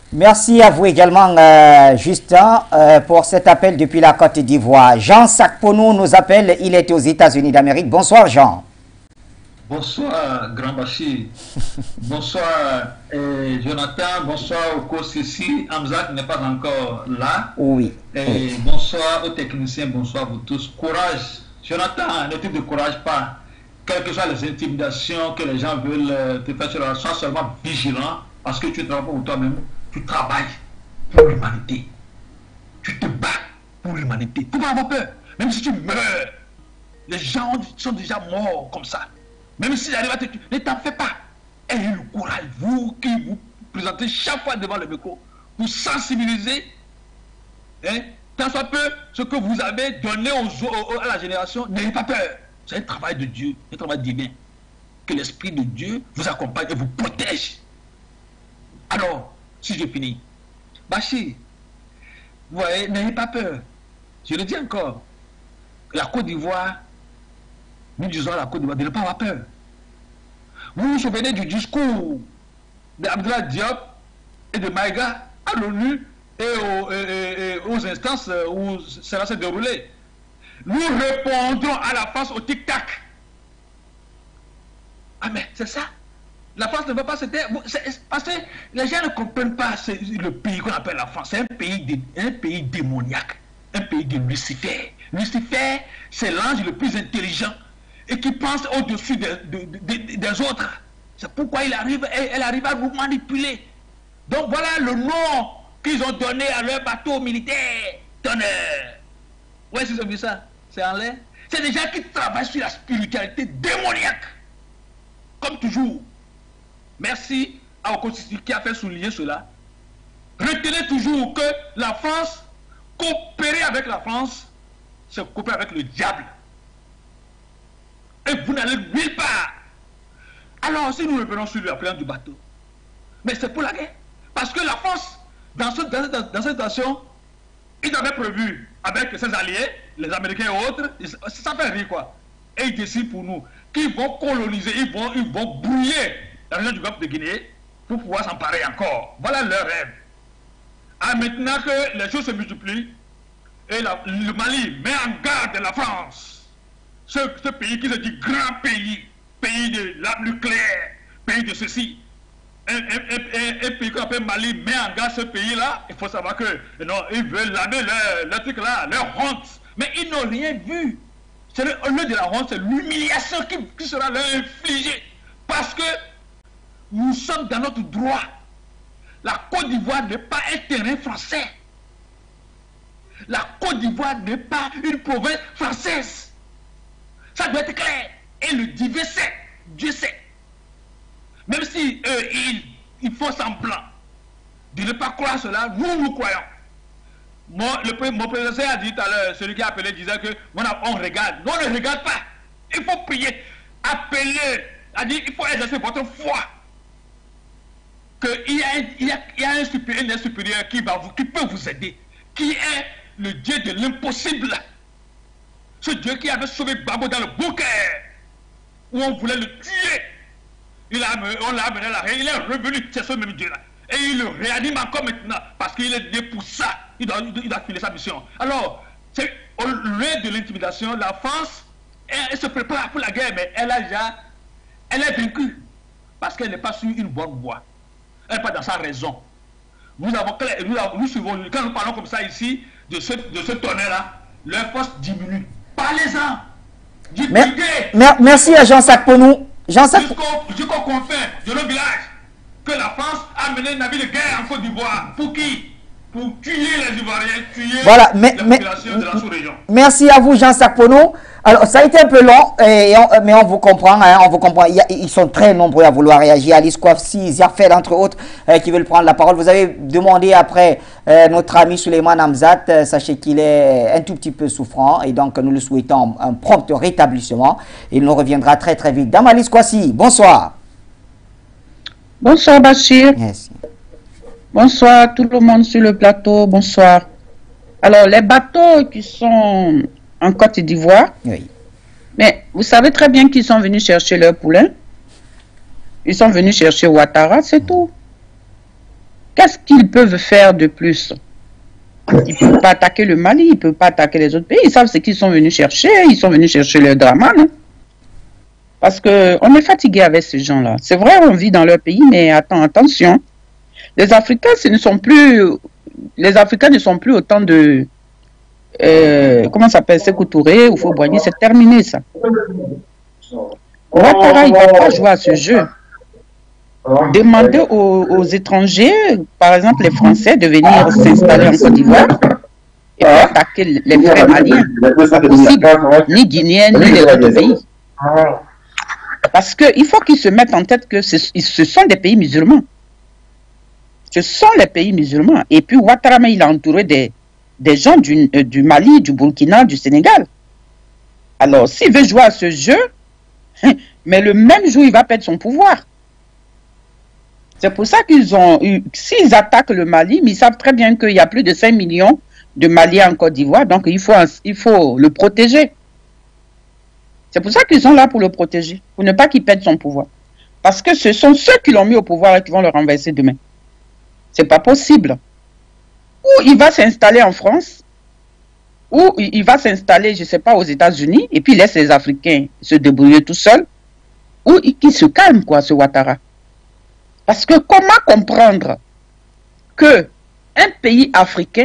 Merci à vous également, euh, Justin, euh, pour cet appel depuis la Côte d'Ivoire. Jean Sakponou nous appelle, il est aux États-Unis d'Amérique. Bonsoir, Jean. Bonsoir, Grand Bachir. Bonsoir, euh, Jonathan. Bonsoir au coach ici. Hamzat n'est pas encore là. Oui. Et oui. Bonsoir aux techniciens, bonsoir à vous tous. Courage. Jonathan, ne te décourage pas. Quelles que soient les intimidations que les gens veulent te faire sur la sois seulement vigilant parce que tu travailles pour toi-même. Tu travailles pour l'humanité. Tu te bats pour l'humanité. Tu ne faut pas avoir peur. Même si tu meurs, les gens sont déjà morts comme ça. Même si j'arrive à te tuer, ne t'en fais pas. Ayez le courage, vous qui vous présentez chaque fois devant le micro, pour sensibiliser, hein, tant soit peu ce que vous avez donné aux, aux, à la génération, n'ayez pas peur. C'est un travail de Dieu, un travail divin. Que l'Esprit de Dieu vous accompagne et vous protège. Alors, si je finis, Bachir, vous voyez, n'ayez pas peur. Je le dis encore, la Côte d'Ivoire, nous disons à la Côte d'Ivoire de ne pas avoir peur. Vous vous souvenez du discours d'Abdoulaye Diop et de Maïga à l'ONU et, et, et, et aux instances où cela s'est déroulé. Nous répondrons à la France au tic-tac. Ah mais c'est ça. La France ne veut pas se taire. Parce que les gens ne comprennent pas le pays qu'on appelle la France. C'est un pays, de, un pays démoniaque. Un pays de Lucifer. Lucifer, c'est l'ange le plus intelligent et qui pense au-dessus de, de, de, des autres. C'est pourquoi il arrive, elle, elle arrive à nous manipuler. Donc voilà le nom qu'ils ont donné à leur bateau militaire. Tonnerre. Ouais, si vous avez vu ça, c'est en l'air. C'est des gens qui travaillent sur la spiritualité démoniaque. Comme toujours. Merci à Okosisi qui a fait souligner cela. Retenez toujours que la France, coopérer avec la France, c'est coopérer avec le diable. Et vous n'allez nulle part. Alors, si nous revenons sur la plan du bateau, mais c'est pour la guerre. Parce que la France, dans, ce, dans, dans, dans cette situation, ils avaient prévu, avec ses alliés, les Américains et autres, ça fait rire quoi. Et ils décident pour nous qu'ils vont coloniser, ils vont, ils vont brouiller la région du Golfe de Guinée pour pouvoir s'emparer encore. Voilà leur rêve. Ah, maintenant que les choses se multiplient, et la, le Mali met en garde la France, ce, ce pays qui se dit grand pays, pays de l'arme nucléaire, pays de ceci, un, un, un, un pays qu'on appelle Mali met en garde ce pays-là, il faut savoir que non, ils veulent laver leur, leur truc là, leur honte, mais ils n'ont rien vu. C'est le, au lieu de la honte, c'est l'humiliation qui, qui sera leur infligée. Parce que nous sommes dans notre droit. La Côte d'Ivoire n'est pas un terrain français. La Côte d'Ivoire n'est pas une province française. Ça doit être clair. Et le divin sait. Dieu sait. Même si eux, ils, ils font semblant de ne pas croire cela, nous, nous croyons. Mon, le, mon président a dit tout à l'heure, celui qui a appelé disait que on, a, on regarde. Non, on ne regarde pas. Il faut prier. Appeler. A dit, il faut exercer votre foi. Qu'il y a, il y a, il y a un, supérieur, un supérieur qui, va vous, qui peut vous aider. Qui est le Dieu de l'impossible. Ce Dieu qui avait sauvé Babo dans le bunker. Où on voulait le tuer. Il a, on l'a amené là. Et il est revenu. C'est ce même Dieu-là. Et il le réanime encore maintenant. Parce qu'il est né pour ça. Il doit, il doit filer sa mission. Alors, c'est au lieu de l'intimidation, la France, elle, elle se prépare pour la guerre, mais elle a déjà, elle est vaincue. Parce qu'elle n'est pas sur une bonne voie. Elle n'est pas dans sa raison. Nous avons, nous, avons, nous suivons, quand nous parlons comme ça ici, de ce, de ce tonnerre-là, leur force diminue. Parlez-en. Mer mer merci à Jean Sakponou. Jean Sakponou. Jusqu'au confin de nos villages, que la France a mené un navire de guerre en Côte d'Ivoire. Pour qui? Pour tuer les Ivoiriens, tuer voilà, mais, la mais, population de la sous-région. Merci à vous, Jean Sakponou. Alors, ça a été un peu long, et on, mais on vous comprend, hein, on vous comprend. Il y a, ils sont très nombreux à vouloir réagir. Alice Kouafsi, Ziafel, entre autres, euh, qui veulent prendre la parole. Vous avez demandé après euh, notre ami Suleiman Hamzat. Euh, sachez qu'il est un tout petit peu souffrant, et donc nous le souhaitons un prompt rétablissement. Il nous reviendra très très vite. Dame Alice Kouafsi, bonsoir. Bonsoir Bachir. Merci. Bonsoir tout le monde sur le plateau, bonsoir. Alors, les bateaux qui sont en Côte d'Ivoire, oui. Mais vous savez très bien qu'ils sont venus chercher leur poulain. Ils sont venus chercher Ouattara, c'est tout. qu'est-ce qu'ils peuvent faire de plus? Ils ne peuvent pas attaquer le Mali, ils ne peuvent pas attaquer les autres pays. Ils savent ce qu'ils sont venus chercher. Ils sont venus chercher le drama, non? Parce qu'on est fatigué avec ces gens-là. C'est vrai, on vit dans leur pays, mais attends, attention. Les Africains, ce ne sont plus... Les Africains ne sont plus autant de... Euh, comment ça s'appelle? Sékou Touré ou Fauboigny, c'est terminé, ça. Ouattara, il ne va pas jouer à ce jeu. Demander aux, aux étrangers, par exemple les Français, de venir s'installer en Côte d'Ivoire et attaquer les vrais Maliens. C'est pas possible. Ni Guinéens, ni les autres pays. Parce qu'il faut qu'ils se mettent en tête que ce, ce sont des pays musulmans. Ce sont les pays musulmans. Et puis Ouattara, il a entouré des, des gens du, euh, du Mali, du Burkina, du Sénégal. Alors, s'il veut jouer à ce jeu, mais le même jour, il va perdre son pouvoir. C'est pour ça qu'ils ont eu, s'ils attaquent le Mali, mais ils savent très bien qu'il y a plus de cinq millions de Maliens en Côte d'Ivoire, donc il faut, il faut le protéger. C'est pour ça qu'ils sont là pour le protéger, pour ne pas qu'il perde son pouvoir. Parce que ce sont ceux qui l'ont mis au pouvoir et qui vont le renverser demain. C'est pas possible. Ou il va s'installer en France, ou il va s'installer, je ne sais pas, aux États-Unis, et puis il laisse les Africains se débrouiller tout seuls, ou qu'il se calme, quoi, ce Ouattara. Parce que comment comprendre que un pays africain,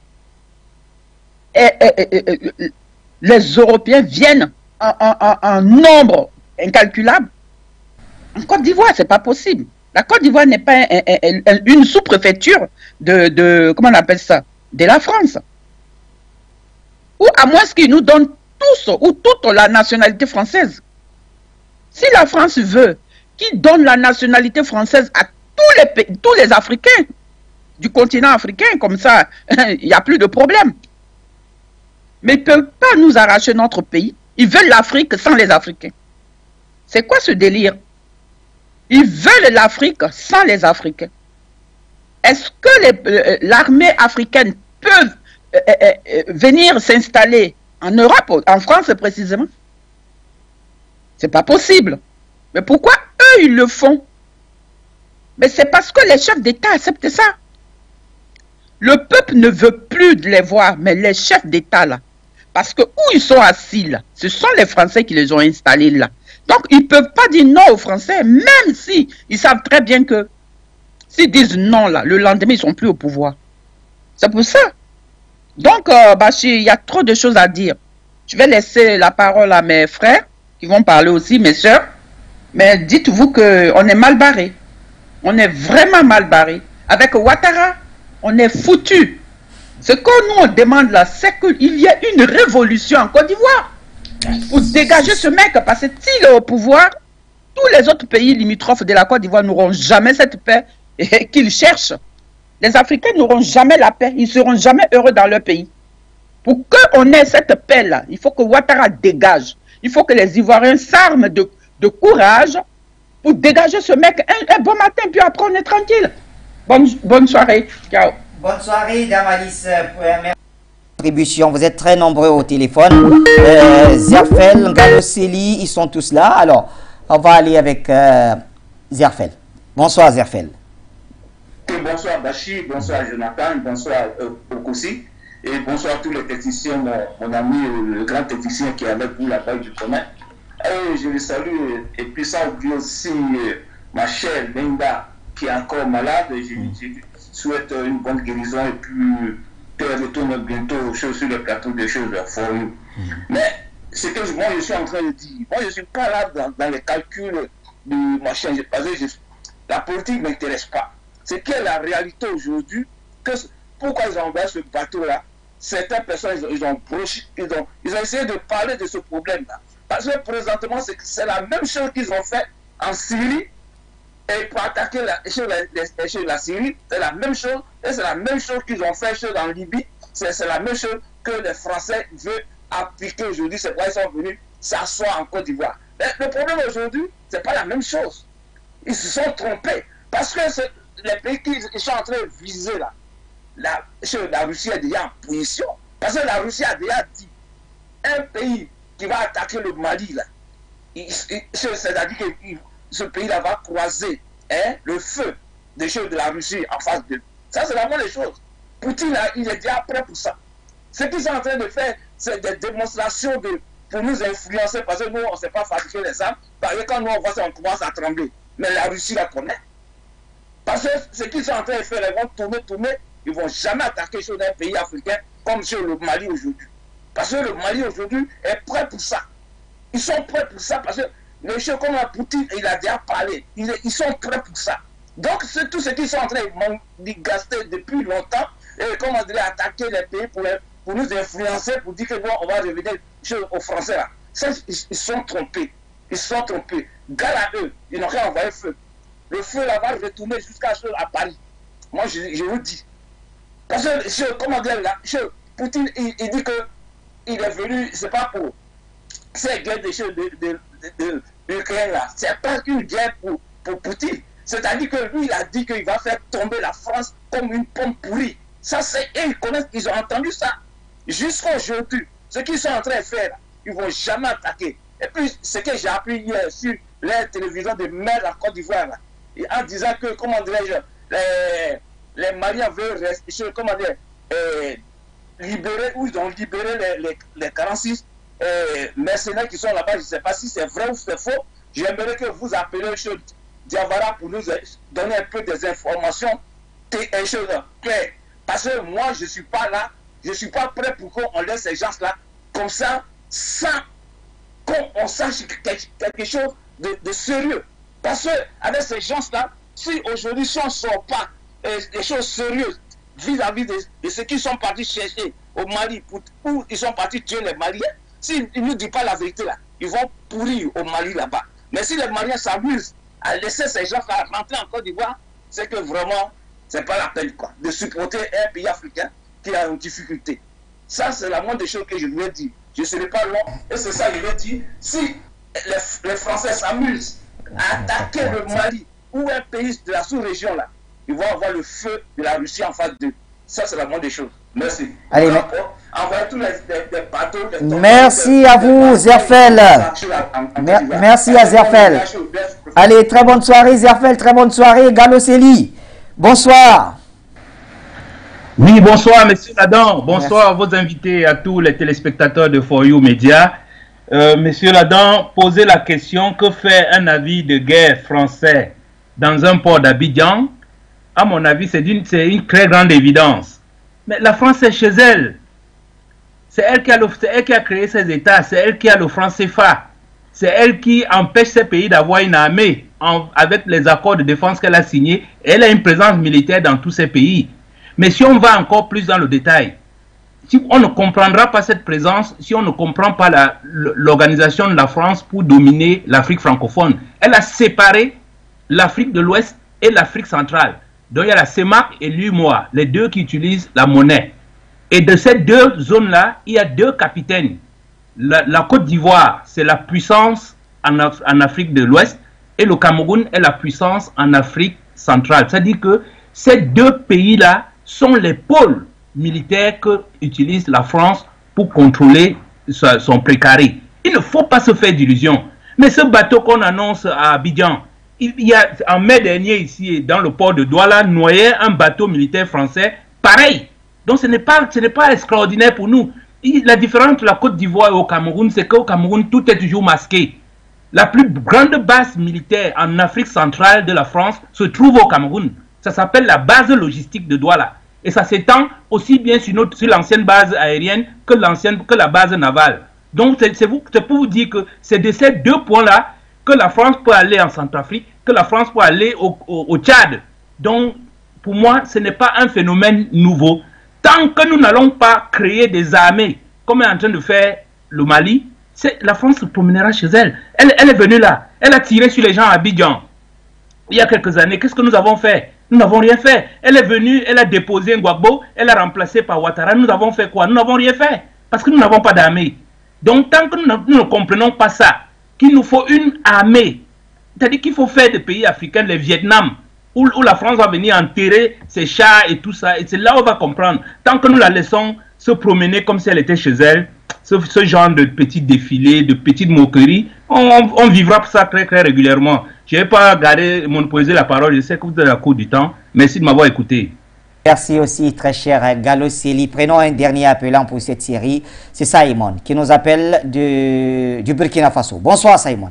et, et, et, et, les Européens viennent en, en, en nombre incalculable? En Côte d'Ivoire, c'est pas possible. La Côte d'Ivoire n'est pas un, un, un, une sous-préfecture de, de, comment on appelle ça, de la France. Ou à moins qu'ils nous donnent tous ou toute la nationalité française. Si la France veut qu'il donne la nationalité française à tous les, pays, tous les Africains du continent africain, comme ça, il n'y a plus de problème. Mais ils ne peuvent pas nous arracher notre pays. Ils veulent l'Afrique sans les Africains. C'est quoi ce délire? Ils veulent l'Afrique sans les Africains. Est-ce que l'armée africaine peut euh, euh, venir s'installer en Europe, en France précisément? C'est pas possible. Mais pourquoi eux, ils le font? Mais c'est parce que les chefs d'État acceptent ça. Le peuple ne veut plus de les voir, mais les chefs d'État, là, parce que où ils sont assis, là, ce sont les Français qui les ont installés là. Donc, ils ne peuvent pas dire non aux Français, même si ils savent très bien que s'ils disent non, là, le lendemain, ils ne sont plus au pouvoir. C'est pour ça. Donc, euh, Bachir, il y a trop de choses à dire. Je vais laisser la parole à mes frères, qui vont parler aussi, mes soeurs. Mais dites-vous qu'on est mal barré. On est vraiment mal barré. Avec Ouattara, on est foutu. Ce que nous on demande là, c'est qu'il y ait une révolution en Côte d'Ivoire pour dégager ce mec, parce que s'il est au pouvoir, tous les autres pays limitrophes de la Côte d'Ivoire n'auront jamais cette paix qu'ils cherchent. Les Africains n'auront jamais la paix, ils ne seront jamais heureux dans leur pays. Pour qu'on ait cette paix-là, il faut que Ouattara dégage. Il faut que les Ivoiriens s'arment de, de courage pour dégager ce mec un, un bon matin, puis après on est tranquille. Bonne, bonne soirée. Ciao. Bonne soirée, Damalis. Contribution, vous êtes très nombreux au téléphone. Euh, Zerfel, Ngaloseli, ils sont tous là. Alors, on va aller avec euh, Zerfel. Bonsoir, Zerfel. Bonsoir, Bachir. Bonsoir, Jonathan. Bonsoir, euh, Okosi. Et bonsoir à tous les techniciens, mon, mon ami, le grand technicien qui est avec vous là-bas du commun. Et je le salue. Et puis, sans oublier aussi euh, ma chère Linda qui est encore malade. Je, je souhaite une bonne guérison et puis qu'elle retourne bientôt sur le plateau des choses for you. Mm. Mais ce que je, moi je suis en train de dire, moi je ne suis pas là dans, dans les calculs du machin. Parce que je, la politique ne m'intéresse pas. C'est quelle est la réalité aujourd'hui? Pourquoi ils ont envoyé ce bateau-là? Certaines personnes, ils ont, ils, ont broché, ils, ont, ils ont essayé de parler de ce problème-là. Parce que présentement, c'est la même chose qu'ils ont fait en Syrie. Et pour attaquer la, chez, la, chez la Syrie, c'est la même chose. Et c'est la même chose qu'ils ont fait chez en Libye. C'est la même chose que les Français veulent appliquer aujourd'hui. C'est pourquoi ils sont venus s'asseoir en Côte d'Ivoire. Le problème aujourd'hui, ce n'est pas la même chose. Ils se sont trompés. Parce que les pays qui sont en train de viser là, la, la Russie est déjà en position. Parce que la Russie a déjà dit, un pays qui va attaquer le Mali là, c'est-à-dire que ce pays-là va croiser hein, le feu des choses de la Russie en face d'eux. Ça, c'est vraiment les choses. Poutine, là, il est déjà prêt pour ça. Ce qu'ils sont en train de faire, c'est des démonstrations de, pour nous influencer, parce que nous, on ne sait pas fabriquer les armes. Parce que quand nous, on voit ça, on commence à trembler. Mais la Russie la connaît. Parce que ce qu'ils sont en train de faire, ils vont tourner, tourner, ils ne vont jamais attaquer sur un pays africain comme sur le Mali aujourd'hui. Parce que le Mali aujourd'hui est prêt pour ça. Ils sont prêts pour ça parce que le chef comme Poutine, il a déjà parlé. Ils, ils sont prêts pour ça. Donc, c'est tout ce qu'ils sont en train de gaster depuis longtemps, et comment dire, attaquer les pays pour, les, pour nous influencer, pour dire que bon, on va revenir aux Français là. Ça, ils, ils sont trompés. Ils sont trompés. Gare à eux, ils n'ont rien envoyé le feu. Le feu là va retourner jusqu'à à Paris. Moi, je, je vous dis. Parce que, je, comment dire, là, je, Poutine, il, il dit que il est venu, c'est pas pour cette guerre de, de, de, de, de l'Ukraine là. C'est pas une guerre pour, pour Poutine. C'est-à-dire que lui, il a dit qu'il va faire tomber la France comme une pomme pourrie. Ça, c'est eux, ils connaissent, ils ont entendu ça. Jusqu'à aujourd'hui, ce qu'ils sont en train de faire, ils ne vont jamais attaquer. Et puis, ce que j'ai appris hier sur la télévision de mer en Côte d'Ivoire, en disant que, comment dirais-je, les, les Maliens veulent rester, comment dire, euh, libérer, ou ils ont libéré les, les, les quarante-six euh, mercenaires qui sont là-bas. Je ne sais pas si c'est vrai ou c'est faux. J'aimerais que vous appeliez chose Diawara pour nous donner un peu des informations et choses claires. Parce que moi, je ne suis pas là, je ne suis pas prêt pour qu'on laisse ces gens-là comme ça, sans qu'on sache quelque chose de, de sérieux. Parce que avec ces gens-là, si aujourd'hui, si on ne sort pas euh, des choses sérieuses vis-à-vis -vis de, de ceux qui sont partis chercher au Mali, pour, où ils sont partis tuer les Maliens, s'ils ne nous disent pas la vérité là, ils vont pourrir au Mali là-bas. Mais si les Maliens s'amusent à laisser ces gens là rentrer en Côte d'Ivoire, c'est que vraiment, c'est pas la peine quoi, de supporter un pays africain qui a une difficulté. Ça, c'est la moindre des choses que je lui ai dit. Je ne serai pas long, et c'est ça que je lui ai dit. Si les, les Français s'amusent à attaquer le Mali ou un pays de la sous-région là, ils vont avoir le feu de la Russie en face d'eux. Ça, c'est la moindre des choses. Merci. Allez, mais... Envoyez tous les, les, les bateaux. Les merci à vous, Zerfel. Merci à Zerfel. Allez, très bonne soirée, Zerfel. Très bonne soirée, Galoseli. Bonsoir. Oui, bonsoir, monsieur Ladan. Bonsoir à vos invités, à tous les téléspectateurs de For You Media. Euh, monsieur Ladan, posez la question, que fait un navire de guerre français dans un port d'Abidjan? À mon avis, c'est une, une très grande évidence. Mais la France est chez elle. C'est elle, elle qui a créé ces États, c'est elle qui a le franc C F A. C'est elle qui empêche ces pays d'avoir une armée en, avec les accords de défense qu'elle a signés. Elle a une présence militaire dans tous ces pays. Mais si on va encore plus dans le détail, si on ne comprendra pas cette présence, si on ne comprend pas l'organisation de la France pour dominer l'Afrique francophone, elle a séparé l'Afrique de l'Ouest et l'Afrique centrale. Donc il y a la CEMAC et l'U M O A, les deux qui utilisent la monnaie. Et de ces deux zones-là, il y a deux capitaines. La, la Côte d'Ivoire, c'est la puissance en, Af en Afrique de l'Ouest, et le Cameroun est la puissance en Afrique centrale. C'est-à-dire que ces deux pays-là sont les pôles militaires que utilise la France pour contrôler sa, son précaré. Il ne faut pas se faire d'illusions. Mais ce bateau qu'on annonce à Abidjan, il y a en mai dernier ici, dans le port de Douala, noyé un bateau militaire français pareil. Donc ce n'est pas, ce n'est pas extraordinaire pour nous. La différence entre la Côte d'Ivoire et au Cameroun, c'est qu'au Cameroun, tout est toujours masqué. La plus grande base militaire en Afrique centrale de la France se trouve au Cameroun. Ça s'appelle la base logistique de Douala. Et ça s'étend aussi bien sur, sur l'ancienne base aérienne que, que la base navale. Donc c'est pour vous dire que c'est de ces deux points-là que la France peut aller en Centrafrique, que la France peut aller au, au, au Tchad. Donc pour moi, ce n'est pas un phénomène nouveau. Tant que nous n'allons pas créer des armées, comme est en train de faire le Mali, la France se promènera chez elle. elle. Elle est venue là, elle a tiré sur les gens à Abidjan. Il y a quelques années, qu'est-ce que nous avons fait? Nous n'avons rien fait. Elle est venue, elle a déposé Gbagbo, elle a remplacé par Ouattara. Nous avons fait quoi? Nous n'avons rien fait. Parce que nous n'avons pas d'armée. Donc tant que nous ne, nous ne comprenons pas ça, qu'il nous faut une armée, c'est-à-dire qu'il faut faire des pays africains, le Vietnam, Où, où la France va venir enterrer ses chars et tout ça. Et c'est là où on va comprendre. Tant que nous la laissons se promener comme si elle était chez elle, ce, ce genre de petits défilés, de petites moqueries, on, on vivra ça très très régulièrement. Je ne vais pas garder, monopoliser la parole. Je sais que vous avez la cour du temps. Merci de m'avoir écouté. Merci aussi, très cher Gallo Sely. Prenons un dernier appelant pour cette série. C'est Simon qui nous appelle de, du Burkina Faso. Bonsoir, Simon.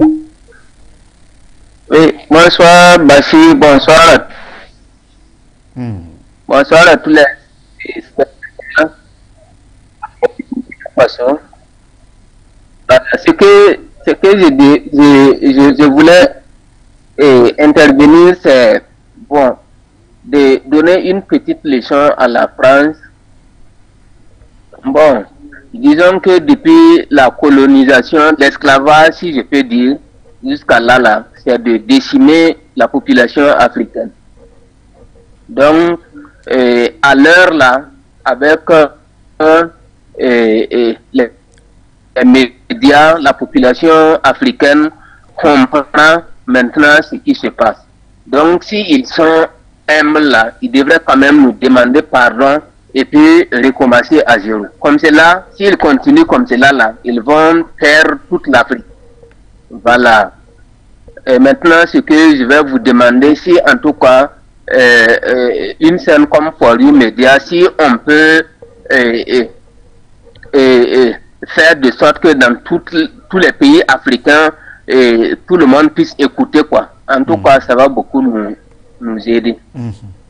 Oui, bonsoir, Bachir. Bonsoir. Hmm. Bonsoir à tous les façon. Ce que, ce que je, je, je, je voulais eh, intervenir, c'est bon, de donner une petite leçon à la France. Bon, disons que depuis la colonisation, l'esclavage, si je peux dire, jusqu'à là, là, c'est de décimer la population africaine. Donc, euh, à l'heure là, avec euh, euh, euh, les, les médias, la population africaine comprend maintenant ce qui se passe. Donc, s'ils sont humbles là, ils devraient quand même nous demander pardon et puis recommencer à zéro. Comme cela, s'ils continuent comme cela là, ils vont perdre toute l'Afrique. Voilà. Et maintenant, ce que je vais vous demander, si en tout cas, Euh, euh, une scène comme For You Media, si on peut euh, euh, euh, faire de sorte que dans toutes, tous les pays africains, euh, tout le monde puisse écouter, quoi. En tout mmh. cas, ça va beaucoup nous, nous aider. Mmh.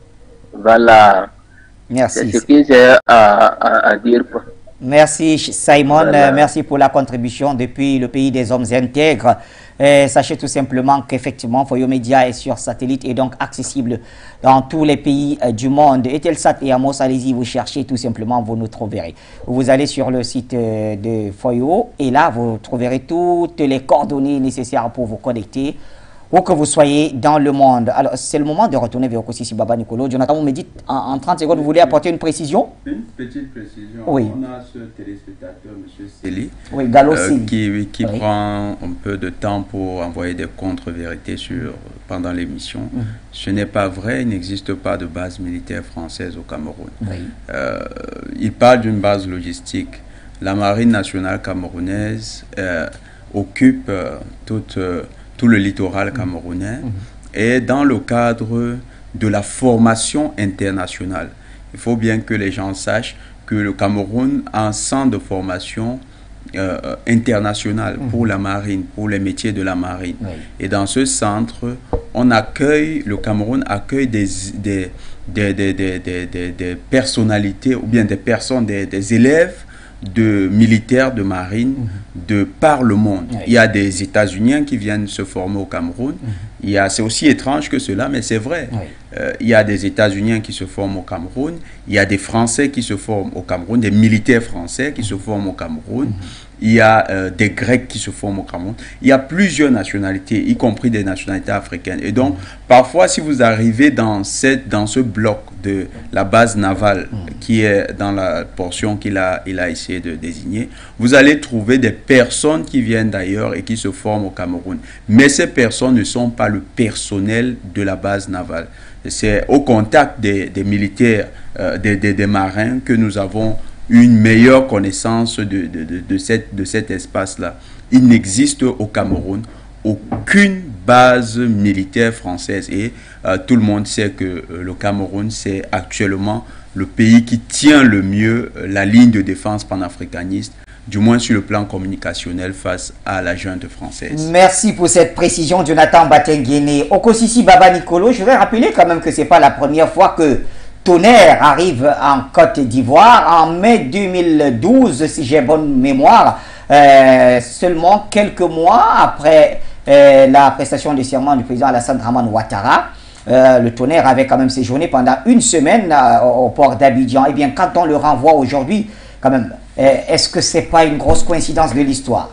Voilà. Merci. C'est ce que j'ai à, à, à dire, quoi. Merci Simon, voilà. Merci pour la contribution depuis le pays des hommes intègres. Euh, sachez tout simplement qu'effectivement, For You Media est sur satellite et donc accessible dans tous les pays euh, du monde. Eutelsat et Amos, allez-y, vous cherchez tout simplement, vous nous trouverez. Vous allez sur le site euh, de For You et là, vous trouverez toutes les coordonnées nécessaires pour vous connecter où que vous soyez dans le monde. Alors, c'est le moment de retourner vers Okosisi Baba Nicolo. Jonathan, vous me dites en, en trente secondes, vous voulez apporter une précision? Une petite précision. Oui. On a ce téléspectateur, M. Sely, oui, Gallo euh, Sely. qui, qui oui. prend un peu de temps pour envoyer des contre-vérités sur, pendant l'émission. Mm. Ce n'est pas vrai, il n'existe pas de base militaire française au Cameroun. Oui. Euh, il parle d'une base logistique. La marine nationale camerounaise euh, occupe euh, toute... Euh, tout le littoral camerounais mmh. et dans le cadre de la formation internationale. Il faut bien que les gens sachent que le Cameroun a un centre de formation euh, international mmh. pour la marine, pour les métiers de la marine. Oui. Et dans ce centre, on accueille, le Cameroun accueille des, des, des, des, des, des, des, des personnalités ou bien des personnes, des, des élèves de militaires de marine mmh. de par le monde. Oui. Il y a des États-Unis qui viennent se former au Cameroun. Mmh. Il y a, c'est aussi étrange que cela, mais c'est vrai. Oui. Euh, il y a des États-Unis qui se forment au Cameroun. Il y a des Français qui se forment au Cameroun, des militaires français qui mmh. se forment au Cameroun. Mmh. Il y a euh, des Grecs qui se forment au Cameroun. Il y a plusieurs nationalités, y compris des nationalités africaines. Et donc, parfois, si vous arrivez dans, cette, dans ce bloc de la base navale, mmh. qui est dans la portion qu'il a, il a essayé de désigner, vous allez trouver des personnes qui viennent d'ailleurs et qui se forment au Cameroun. Mais ces personnes ne sont pas le personnel de la base navale. C'est au contact des, des militaires, euh, des, des, des marins que nous avons une meilleure connaissance de, de, de, de, cette, de cet espace-là. Il n'existe au Cameroun aucune base militaire française et euh, tout le monde sait que euh, le Cameroun, c'est actuellement le pays qui tient le mieux euh, la ligne de défense panafricaniste, du moins sur le plan communicationnel face à la junte française. Merci pour cette précision, Jonathan Batenguene. Okosisi Baba Nicolo, je voudrais rappeler quand même que ce n'est pas la première fois que Tonnerre arrive en Côte d'Ivoire. En mai deux mille douze, si j'ai bonne mémoire, euh, seulement quelques mois après euh, la prestation de serment du président Alassane Dramane Ouattara, euh, le Tonnerre avait quand même séjourné pendant une semaine euh, au port d'Abidjan. Eh bien, quand on le renvoie aujourd'hui, quand même, euh, est-ce que ce n'est pas une grosse coïncidence de l'histoire?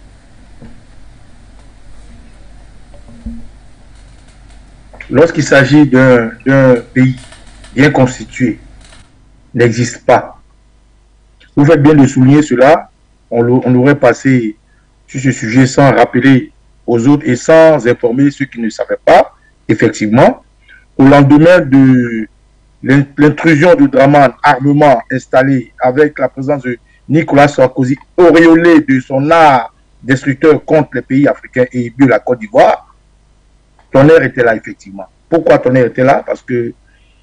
Lorsqu'il s'agit d'un pays bien constitué, n'existe pas. Vous faites bien de souligner cela. On l'aurait passé sur ce sujet sans rappeler aux autres et sans informer ceux qui ne savaient pas. Effectivement, au lendemain de l'intrusion de Dramane, armement installé avec la présence de Nicolas Sarkozy, auréolé de son art destructeur contre les pays africains et de la Côte d'Ivoire, Tonnerre était là, effectivement. Pourquoi Tonnerre était là? Parce que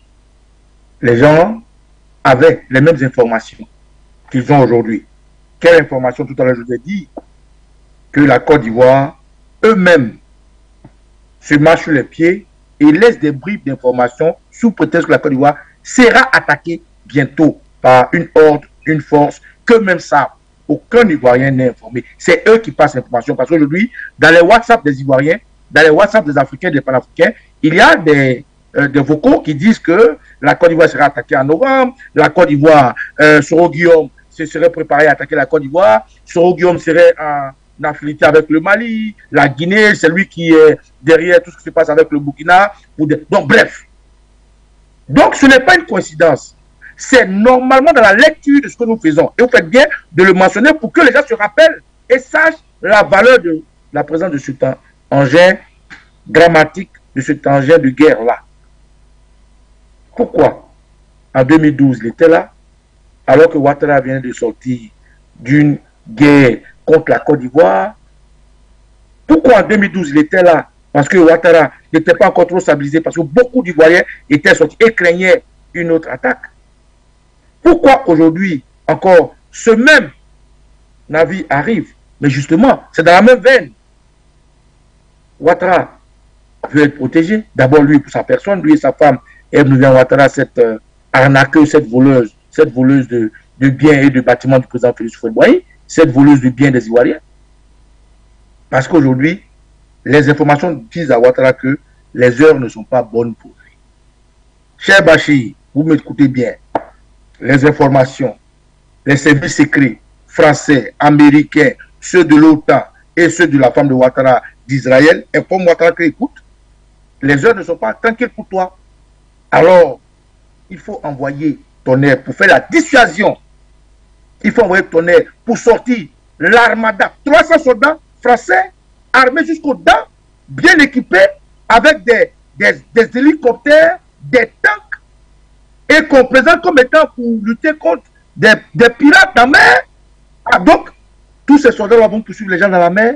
les gens avaient les mêmes informations qu'ils ont aujourd'hui. Quelle information? Tout à l'heure, je vous ai dit que la Côte d'Ivoire, eux-mêmes, se marchent sur les pieds et laissent des bribes d'informations sous prétexte que la Côte d'Ivoire sera attaquée bientôt par une horde, une force, que même ça, aucun Ivoirien n'est informé. C'est eux qui passent l'information. Parce qu'aujourd'hui, dans les WhatsApp des Ivoiriens, dans les WhatsApp des Africains, des Panafricains, il y a des, euh, des vocaux qui disent que la Côte d'Ivoire sera attaquée en novembre, la Côte d'Ivoire, euh, Soro Guillaume se serait préparé à attaquer la Côte d'Ivoire, Soro Guillaume serait en affinité avec le Mali, la Guinée, c'est lui qui est derrière tout ce qui se passe avec le Burkina. Donc bref. Donc ce n'est pas une coïncidence. C'est normalement dans la lecture de ce que nous faisons. Et vous faites bien de le mentionner pour que les gens se rappellent et sachent la valeur de la présence de cet engin dramatique, de cet engin de guerre-là. Pourquoi en deux mille douze, il était là, alors que Ouattara vient de sortir d'une guerre contre la Côte d'Ivoire? Pourquoi en deux mille douze, il était là? Parce que Ouattara n'était pas encore trop stabilisé, parce que beaucoup d'Ivoiriens étaient sortis et craignaient une autre attaque. Pourquoi aujourd'hui, encore, ce même navire arrive? Mais justement, c'est dans la même veine. Ouattara veut être protégé. D'abord, lui, pour sa personne, lui et sa femme, Ebn Ouattara, cette euh, arnaqueuse, cette voleuse, cette voleuse de, de biens et de bâtiments du président Félix Houphouët-Boigny, cette voleuse de biens des Ivoiriens. Parce qu'aujourd'hui, les informations disent à Ouattara que les heures ne sont pas bonnes pour lui. Cher Bachir, vous m'écoutez bien. Les informations, les services secrets français, américains, ceux de l'OTAN et ceux de la femme de Ouattara d'Israël, informent Ouattara que, écoute, les heures ne sont pas tranquilles pour toi. Alors, il faut envoyer Tonnerre pour faire la dissuasion. Il faut envoyer Tonnerre pour sortir l'armada. trois cents soldats français armés jusqu'aux dents, bien équipés, avec des, des, des hélicoptères, des tanks, et qu'on présente comme étant pour lutter contre des, des pirates en mer. Ah, donc, tous ces soldats vont poursuivre les gens dans la mer.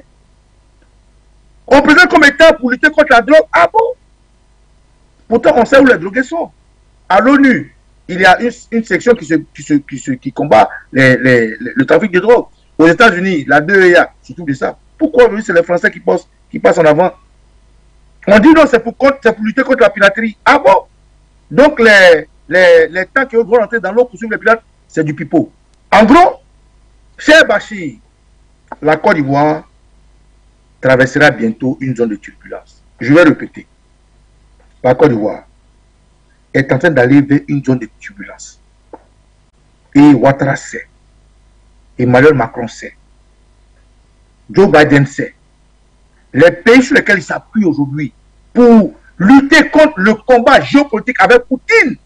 On présente comme étant pour lutter contre la drogue. Ah bon? Pourtant, on sait où les drogués sont. À l'ONU, il y a une, une section qui, se, qui, se, qui, se, qui combat les, les, les, le trafic de drogue. Aux États-Unis, la D E A s'occupe de ça. Pourquoi aujourd'hui c'est les Français qui passent, qui passent en avant? On dit non, c'est pour, pour lutter contre la piraterie. Ah bon? Donc les, les, les tanks qui vont rentrer dans l'eau pour suivre les pirates, c'est du pipeau. En gros, cher Bachir, la Côte d'Ivoire traversera bientôt une zone de turbulence. Je vais répéter. La Côte d'Ivoire est en train d'aller vers une zone de turbulence. Et Ouattara sait. Emmanuel Macron sait. Joe Biden sait. Les pays sur lesquels il s'appuie aujourd'hui pour lutter contre le combat géopolitique avec Poutine,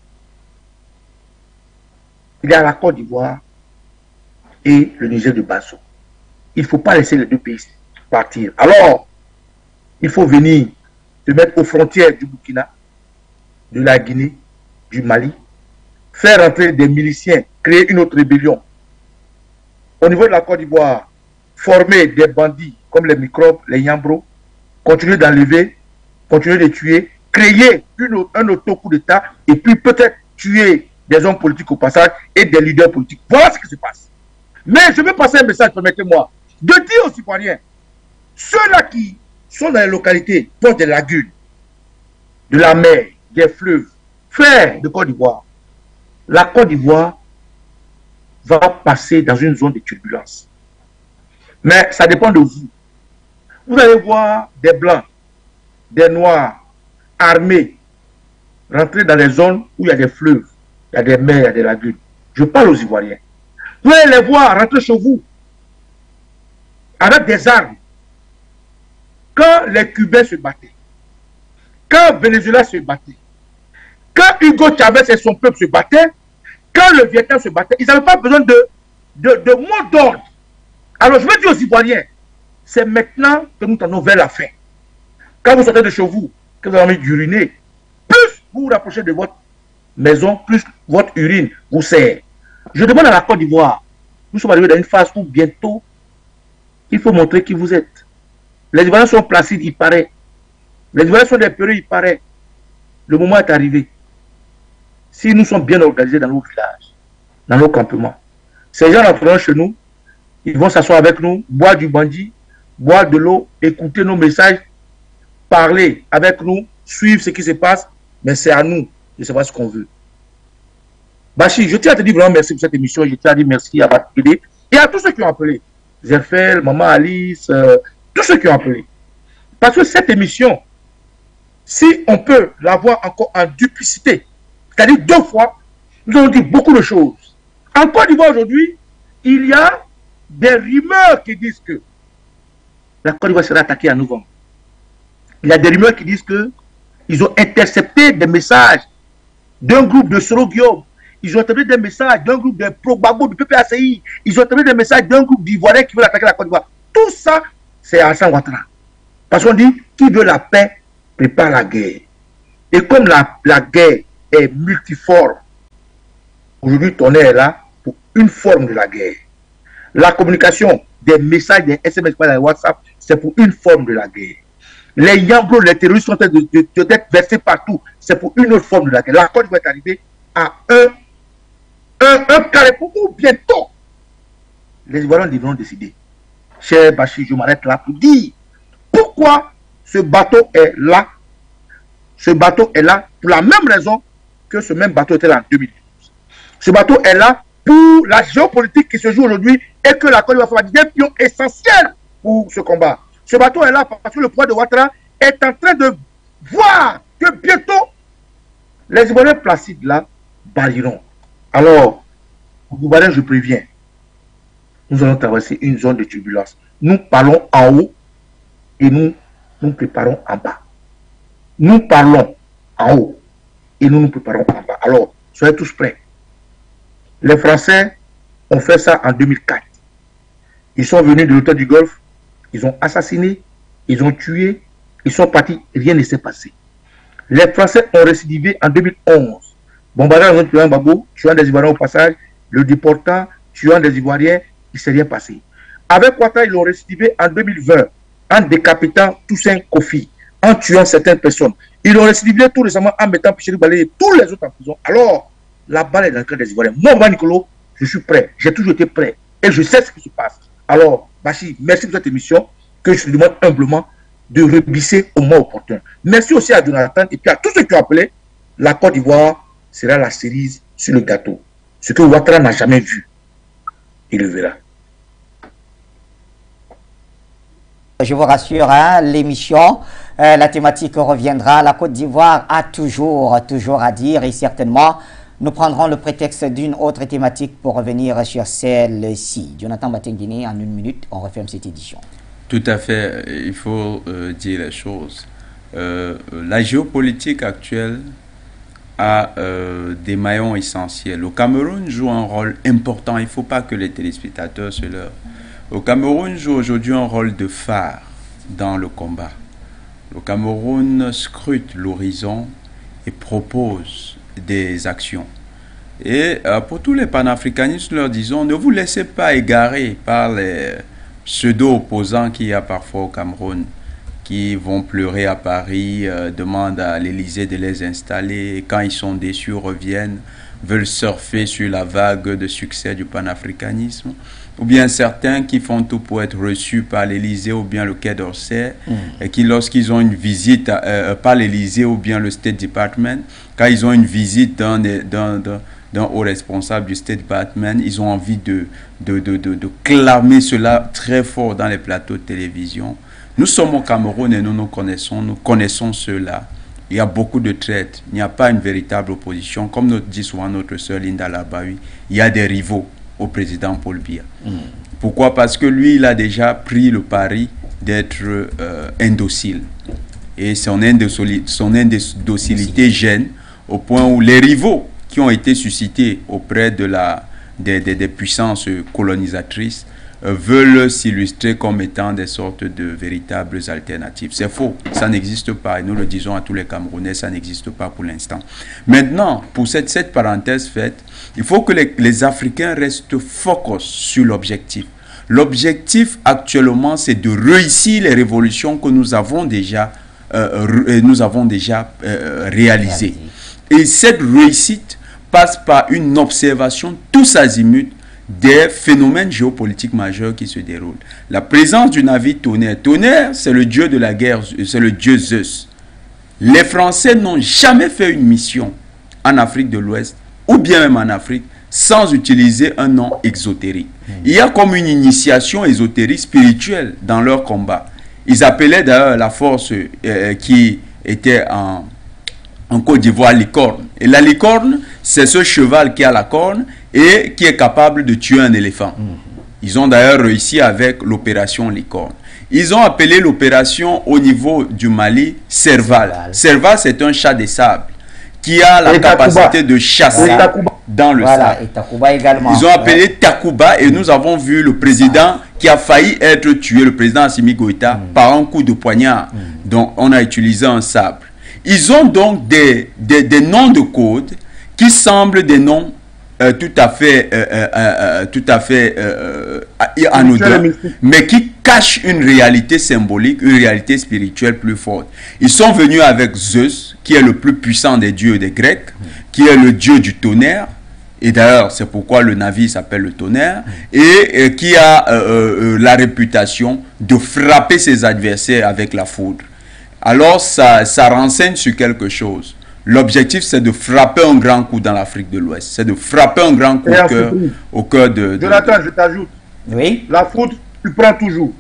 il y a la Côte d'Ivoire et le Niger de Bazo. Il ne faut pas laisser les deux pays partir. Alors, il faut venir se mettre aux frontières du Burkina, de la Guinée, du Mali, faire entrer des miliciens, créer une autre rébellion. Au niveau de la Côte d'Ivoire, former des bandits comme les microbes, les yambros, continuer d'enlever, continuer de tuer, créer une, un auto-coup d'État et puis peut-être tuer des hommes politiques au passage et des leaders politiques. Voilà ce qui se passe. Mais je veux passer un message, permettez-moi, de dire aux citoyens, ceux-là qui sont dans les localités proches des lagunes, de la mer, des fleuves, frères de Côte d'Ivoire, la Côte d'Ivoire va passer dans une zone de turbulence. Mais ça dépend de vous. Vous allez voir des blancs, des noirs, armés, rentrer dans les zones où il y a des fleuves, il y a des mers, il y a des lagunes. Je parle aux Ivoiriens. Vous allez les voir rentrer chez vous avec des armes. Quand les Cubains se battaient, quand Venezuela se battait, quand Hugo Chavez et son peuple se battaient, quand le Vietnam se battait, ils n'avaient pas besoin de, de, de mot d'ordre. Alors je veux dire aux Ivoiriens, c'est maintenant que nous tendons vers la fin. Quand vous sortez de chez vous, que vous avez envie d'uriner, plus vous vous rapprochez de votre maison, plus votre urine vous sert. Je demande à la Côte d'Ivoire, nous sommes arrivés dans une phase où bientôt, il faut montrer qui vous êtes. Les Ivoiriens sont placides, il paraît. Les Ivoiriens sont des peureux, il paraît. Le moment est arrivé. Si nous sommes bien organisés dans nos villages, dans nos campements, ces gens entreront chez nous, ils vont s'asseoir avec nous, boire du bandit, boire de l'eau, écouter nos messages, parler avec nous, suivre ce qui se passe, mais c'est à nous de savoir ce qu'on veut. Bachi, je tiens à te dire vraiment merci pour cette émission, je tiens à dire merci à Batkele et à tous ceux qui ont appelé. Zerfel, Maman Alice, euh, tous ceux qui ont appelé. Parce que cette émission, si on peut l'avoir encore en duplicité, c'est-à-dire deux fois, nous avons dit beaucoup de choses. En Côte d'Ivoire aujourd'hui, il y a des rumeurs qui disent que la Côte d'Ivoire sera attaquée en novembre. Il y a des rumeurs qui disent que ils ont intercepté des messages d'un groupe de Soro Guillaume. Ils ont intercepté des messages d'un groupe de Pro-Gbagbo du P P A C I. Ils ont intercepté des messages d'un groupe d'Ivoiriens qui veulent attaquer la Côte d'Ivoire. Tout ça, c'est Alassane Ouattara. Parce qu'on dit, qui veut la paix, prépare la guerre. Et comme la, la guerre est multiforme, aujourd'hui, ton est là pour une forme de la guerre. La communication des messages, des S M S, des WhatsApp, c'est pour une forme de la guerre. Les Yambros, les terroristes sont en train d'être versés partout, c'est pour une autre forme de la guerre. La Côte va être arrivée à un, un, un carrefour où bientôt les Ivoiriens devront décider. Cher Bachir, je m'arrête là pour dire pourquoi ce bateau est là. Ce bateau est là pour la même raison que ce même bateau était là en deux mille douze. Ce bateau est là pour la géopolitique qui se joue aujourd'hui et que la Côte d'Ivoire fait des pions essentiels pour ce combat. Ce bateau est là parce que le pouvoir de Ouattara est en train de voir que bientôt les Ivoiriens placides là bâilleront. Alors, Ivoiriens, je préviens, nous allons traverser une zone de turbulence. Nous parlons en haut et nous nous préparons en bas. Nous parlons en haut et nous nous préparons en bas. Alors, soyez tous prêts. Les Français ont fait ça en deux mille quatre. Ils sont venus de l'automne du Golfe, ils ont assassiné, ils ont tué, ils sont partis, rien ne s'est passé. Les Français ont récidivé en deux mille onze. Bombardant un tuant Gbagbo, tuant des Ivoiriens au passage, le déportant, tuant des Ivoiriens, il ne s'est rien passé. Avec Ouattara, ils ont récidivé en deux mille vingt, en décapitant Toussaint Kofi, en tuant certaines personnes. Ils ont récidivé tout récemment en mettant Picheri Balé et tous les autres en prison. Alors, la balle est dans le cœur des Ivoiriens. Moi, moi, Nicolo, je suis prêt. J'ai toujours été prêt. Et je sais ce qui se passe. Alors, Bachir, merci pour cette émission que je te demande humblement de rebisser au moment opportun. Merci aussi à Jonathan et puis à tous ceux qui ont appelé. La Côte d'Ivoire sera la cerise sur le gâteau. Ce que Ouattara n'a jamais vu, il le verra. Je vous rassure, hein, l'émission, euh, la thématique reviendra. La Côte d'Ivoire a toujours, toujours à dire et certainement, nous prendrons le prétexte d'une autre thématique pour revenir sur celle-ci. Jonathan Batenguine, en une minute, on referme cette édition. Tout à fait, il faut euh, dire les choses. Euh, la géopolitique actuelle a euh, des maillons essentiels. Le Cameroun joue un rôle important, il ne faut pas que les téléspectateurs se leurrent. Le Cameroun joue aujourd'hui un rôle de phare dans le combat. Le Cameroun scrute l'horizon et propose des actions. Et euh, pour tous les panafricanistes, leur disons, ne vous laissez pas égarer par les pseudo-opposants qu'il y a parfois au Cameroun, qui vont pleurer à Paris, euh, demandent à l'Élysée de les installer, et quand ils sont déçus, reviennent, veulent surfer sur la vague de succès du panafricanisme, ou bien certains qui font tout pour être reçus par l'Élysée ou bien le Quai d'Orsay, mmh. et qui lorsqu'ils ont une visite euh, par l'Élysée ou bien le State Department, quand ils ont une visite d'un d'un haut responsable du State Department, ils ont envie de, de, de, de, de clamer cela très fort dans les plateaux de télévision. Nous sommes au Cameroun et nous nous connaissons, nous connaissons cela. Il y a beaucoup de traites, il n'y a pas une véritable opposition. Comme nous dit souvent notre sœur Linda Labahui, il y a des rivaux au président Paul Biya. Mmh. Pourquoi? Parce que lui, il a déjà pris le pari d'être euh, indocile. Et son, son indocilité gêne au point où les rivaux qui ont été suscités auprès de la, des, des, des puissances colonisatrices euh, veulent s'illustrer comme étant des sortes de véritables alternatives. C'est faux, ça n'existe pas. Et nous le disons à tous les Camerounais, ça n'existe pas pour l'instant. Maintenant, pour cette, cette parenthèse faite, il faut que les, les Africains restent focus sur l'objectif. L'objectif actuellement, c'est de réussir les révolutions que nous avons déjà euh, nous avons déjà euh, réalisé. Et cette réussite passe par une observation tous azimuts des phénomènes géopolitiques majeurs qui se déroulent. La présence du navire Tonnerre. Tonnerre, c'est le dieu de la guerre, c'est le dieu Zeus. Les Français n'ont jamais fait une mission en Afrique de l'Ouest, ou bien même en Afrique, sans utiliser un nom exotérique. Mmh. Il y a comme une initiation ésotérique spirituelle dans leur combat. Ils appelaient d'ailleurs la force euh, qui était en, en Côte d'Ivoire licorne. Et la licorne, c'est ce cheval qui a la corne et qui est capable de tuer un éléphant. Mmh. Ils ont d'ailleurs réussi avec l'opération licorne. Ils ont appelé l'opération au niveau du Mali Serval. Serval, c'est un chat des sables qui a la et capacité Takuba. de chasser dans le voilà, sable. Et Takuba également. Ils ont appelé ouais. Takuba et nous avons vu le président qui a failli être tué, le président Assimi Goïta, mm. par un coup de poignard. Mm. Donc on a utilisé un sabre. Ils ont donc des, des, des noms de code qui semblent des noms euh, tout à fait, euh, euh, euh, tout à fait euh, anodins, mais qui cachent une réalité symbolique, une réalité spirituelle plus forte. Ils sont venus avec Zeus, qui est le plus puissant des dieux des Grecs, qui est le dieu du tonnerre, et d'ailleurs c'est pourquoi le navire s'appelle le tonnerre, et, et qui a euh, euh, la réputation de frapper ses adversaires avec la foudre. Alors ça, ça renseigne sur quelque chose. L'objectif, c'est de frapper un grand coup dans l'Afrique de l'Ouest. C'est de frapper un grand coup au cœur, au cœur de, de... Jonathan, je t'ajoute. Oui. La foudre, tu prends toujours.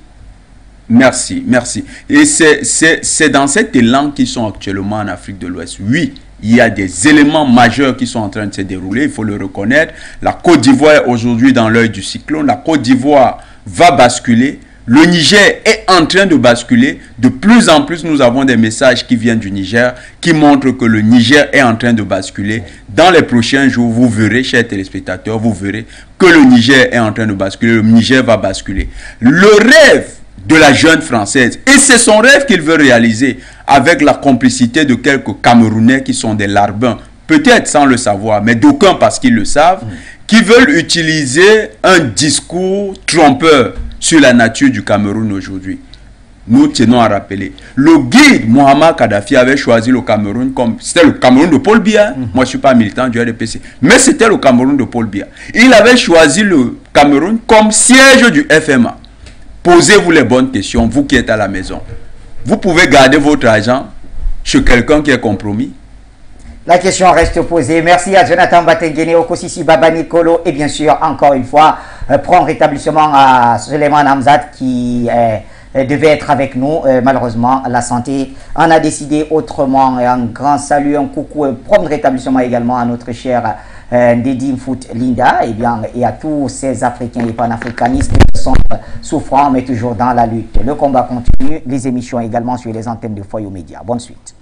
Merci, merci. Et c'est dans cet élan qu'ils sont actuellement en Afrique de l'Ouest. Oui, il y a des éléments majeurs qui sont en train de se dérouler, il faut le reconnaître. La Côte d'Ivoire est aujourd'hui dans l'œil du cyclone. La Côte d'Ivoire va basculer. Le Niger est en train de basculer. De plus en plus, nous avons des messages qui viennent du Niger qui montrent que le Niger est en train de basculer. Dans les prochains jours, vous verrez, chers téléspectateurs, vous verrez que le Niger est en train de basculer. Le Niger va basculer. Le rêve de la jeune Française, et c'est son rêve qu'il veut réaliser avec la complicité de quelques Camerounais qui sont des larbins, peut-être sans le savoir, mais d'aucuns parce qu'ils le savent, qui veulent utiliser un discours trompeur sur la nature du Cameroun aujourd'hui. Nous tenons à rappeler, le guide Mohamed Kadhafi avait choisi le Cameroun comme, c'était le Cameroun de Paul Biya, mmh. moi je ne suis pas militant du R D P C, mais c'était le Cameroun de Paul Biya. Il avait choisi le Cameroun comme siège du F M A. Posez-vous les bonnes questions, vous qui êtes à la maison. Vous pouvez garder votre argent chez quelqu'un qui est compromis? La question reste posée. Merci à Jonathan Batengene, Okosisi Baba Nicolo et bien sûr, encore une fois, euh, prendre rétablissement à Suleiman Hamzat qui euh, devait être avec nous. Euh, malheureusement, la santé en a décidé autrement. Et un grand salut, un coucou, un prompt rétablissement également à notre cher euh, Ndedi Mfout Linda et, bien, et à tous ces Africains et panafricanistes qui sont souffrants mais toujours dans la lutte. Le combat continue, les émissions également sur les antennes de Foyo Média. Bonne suite.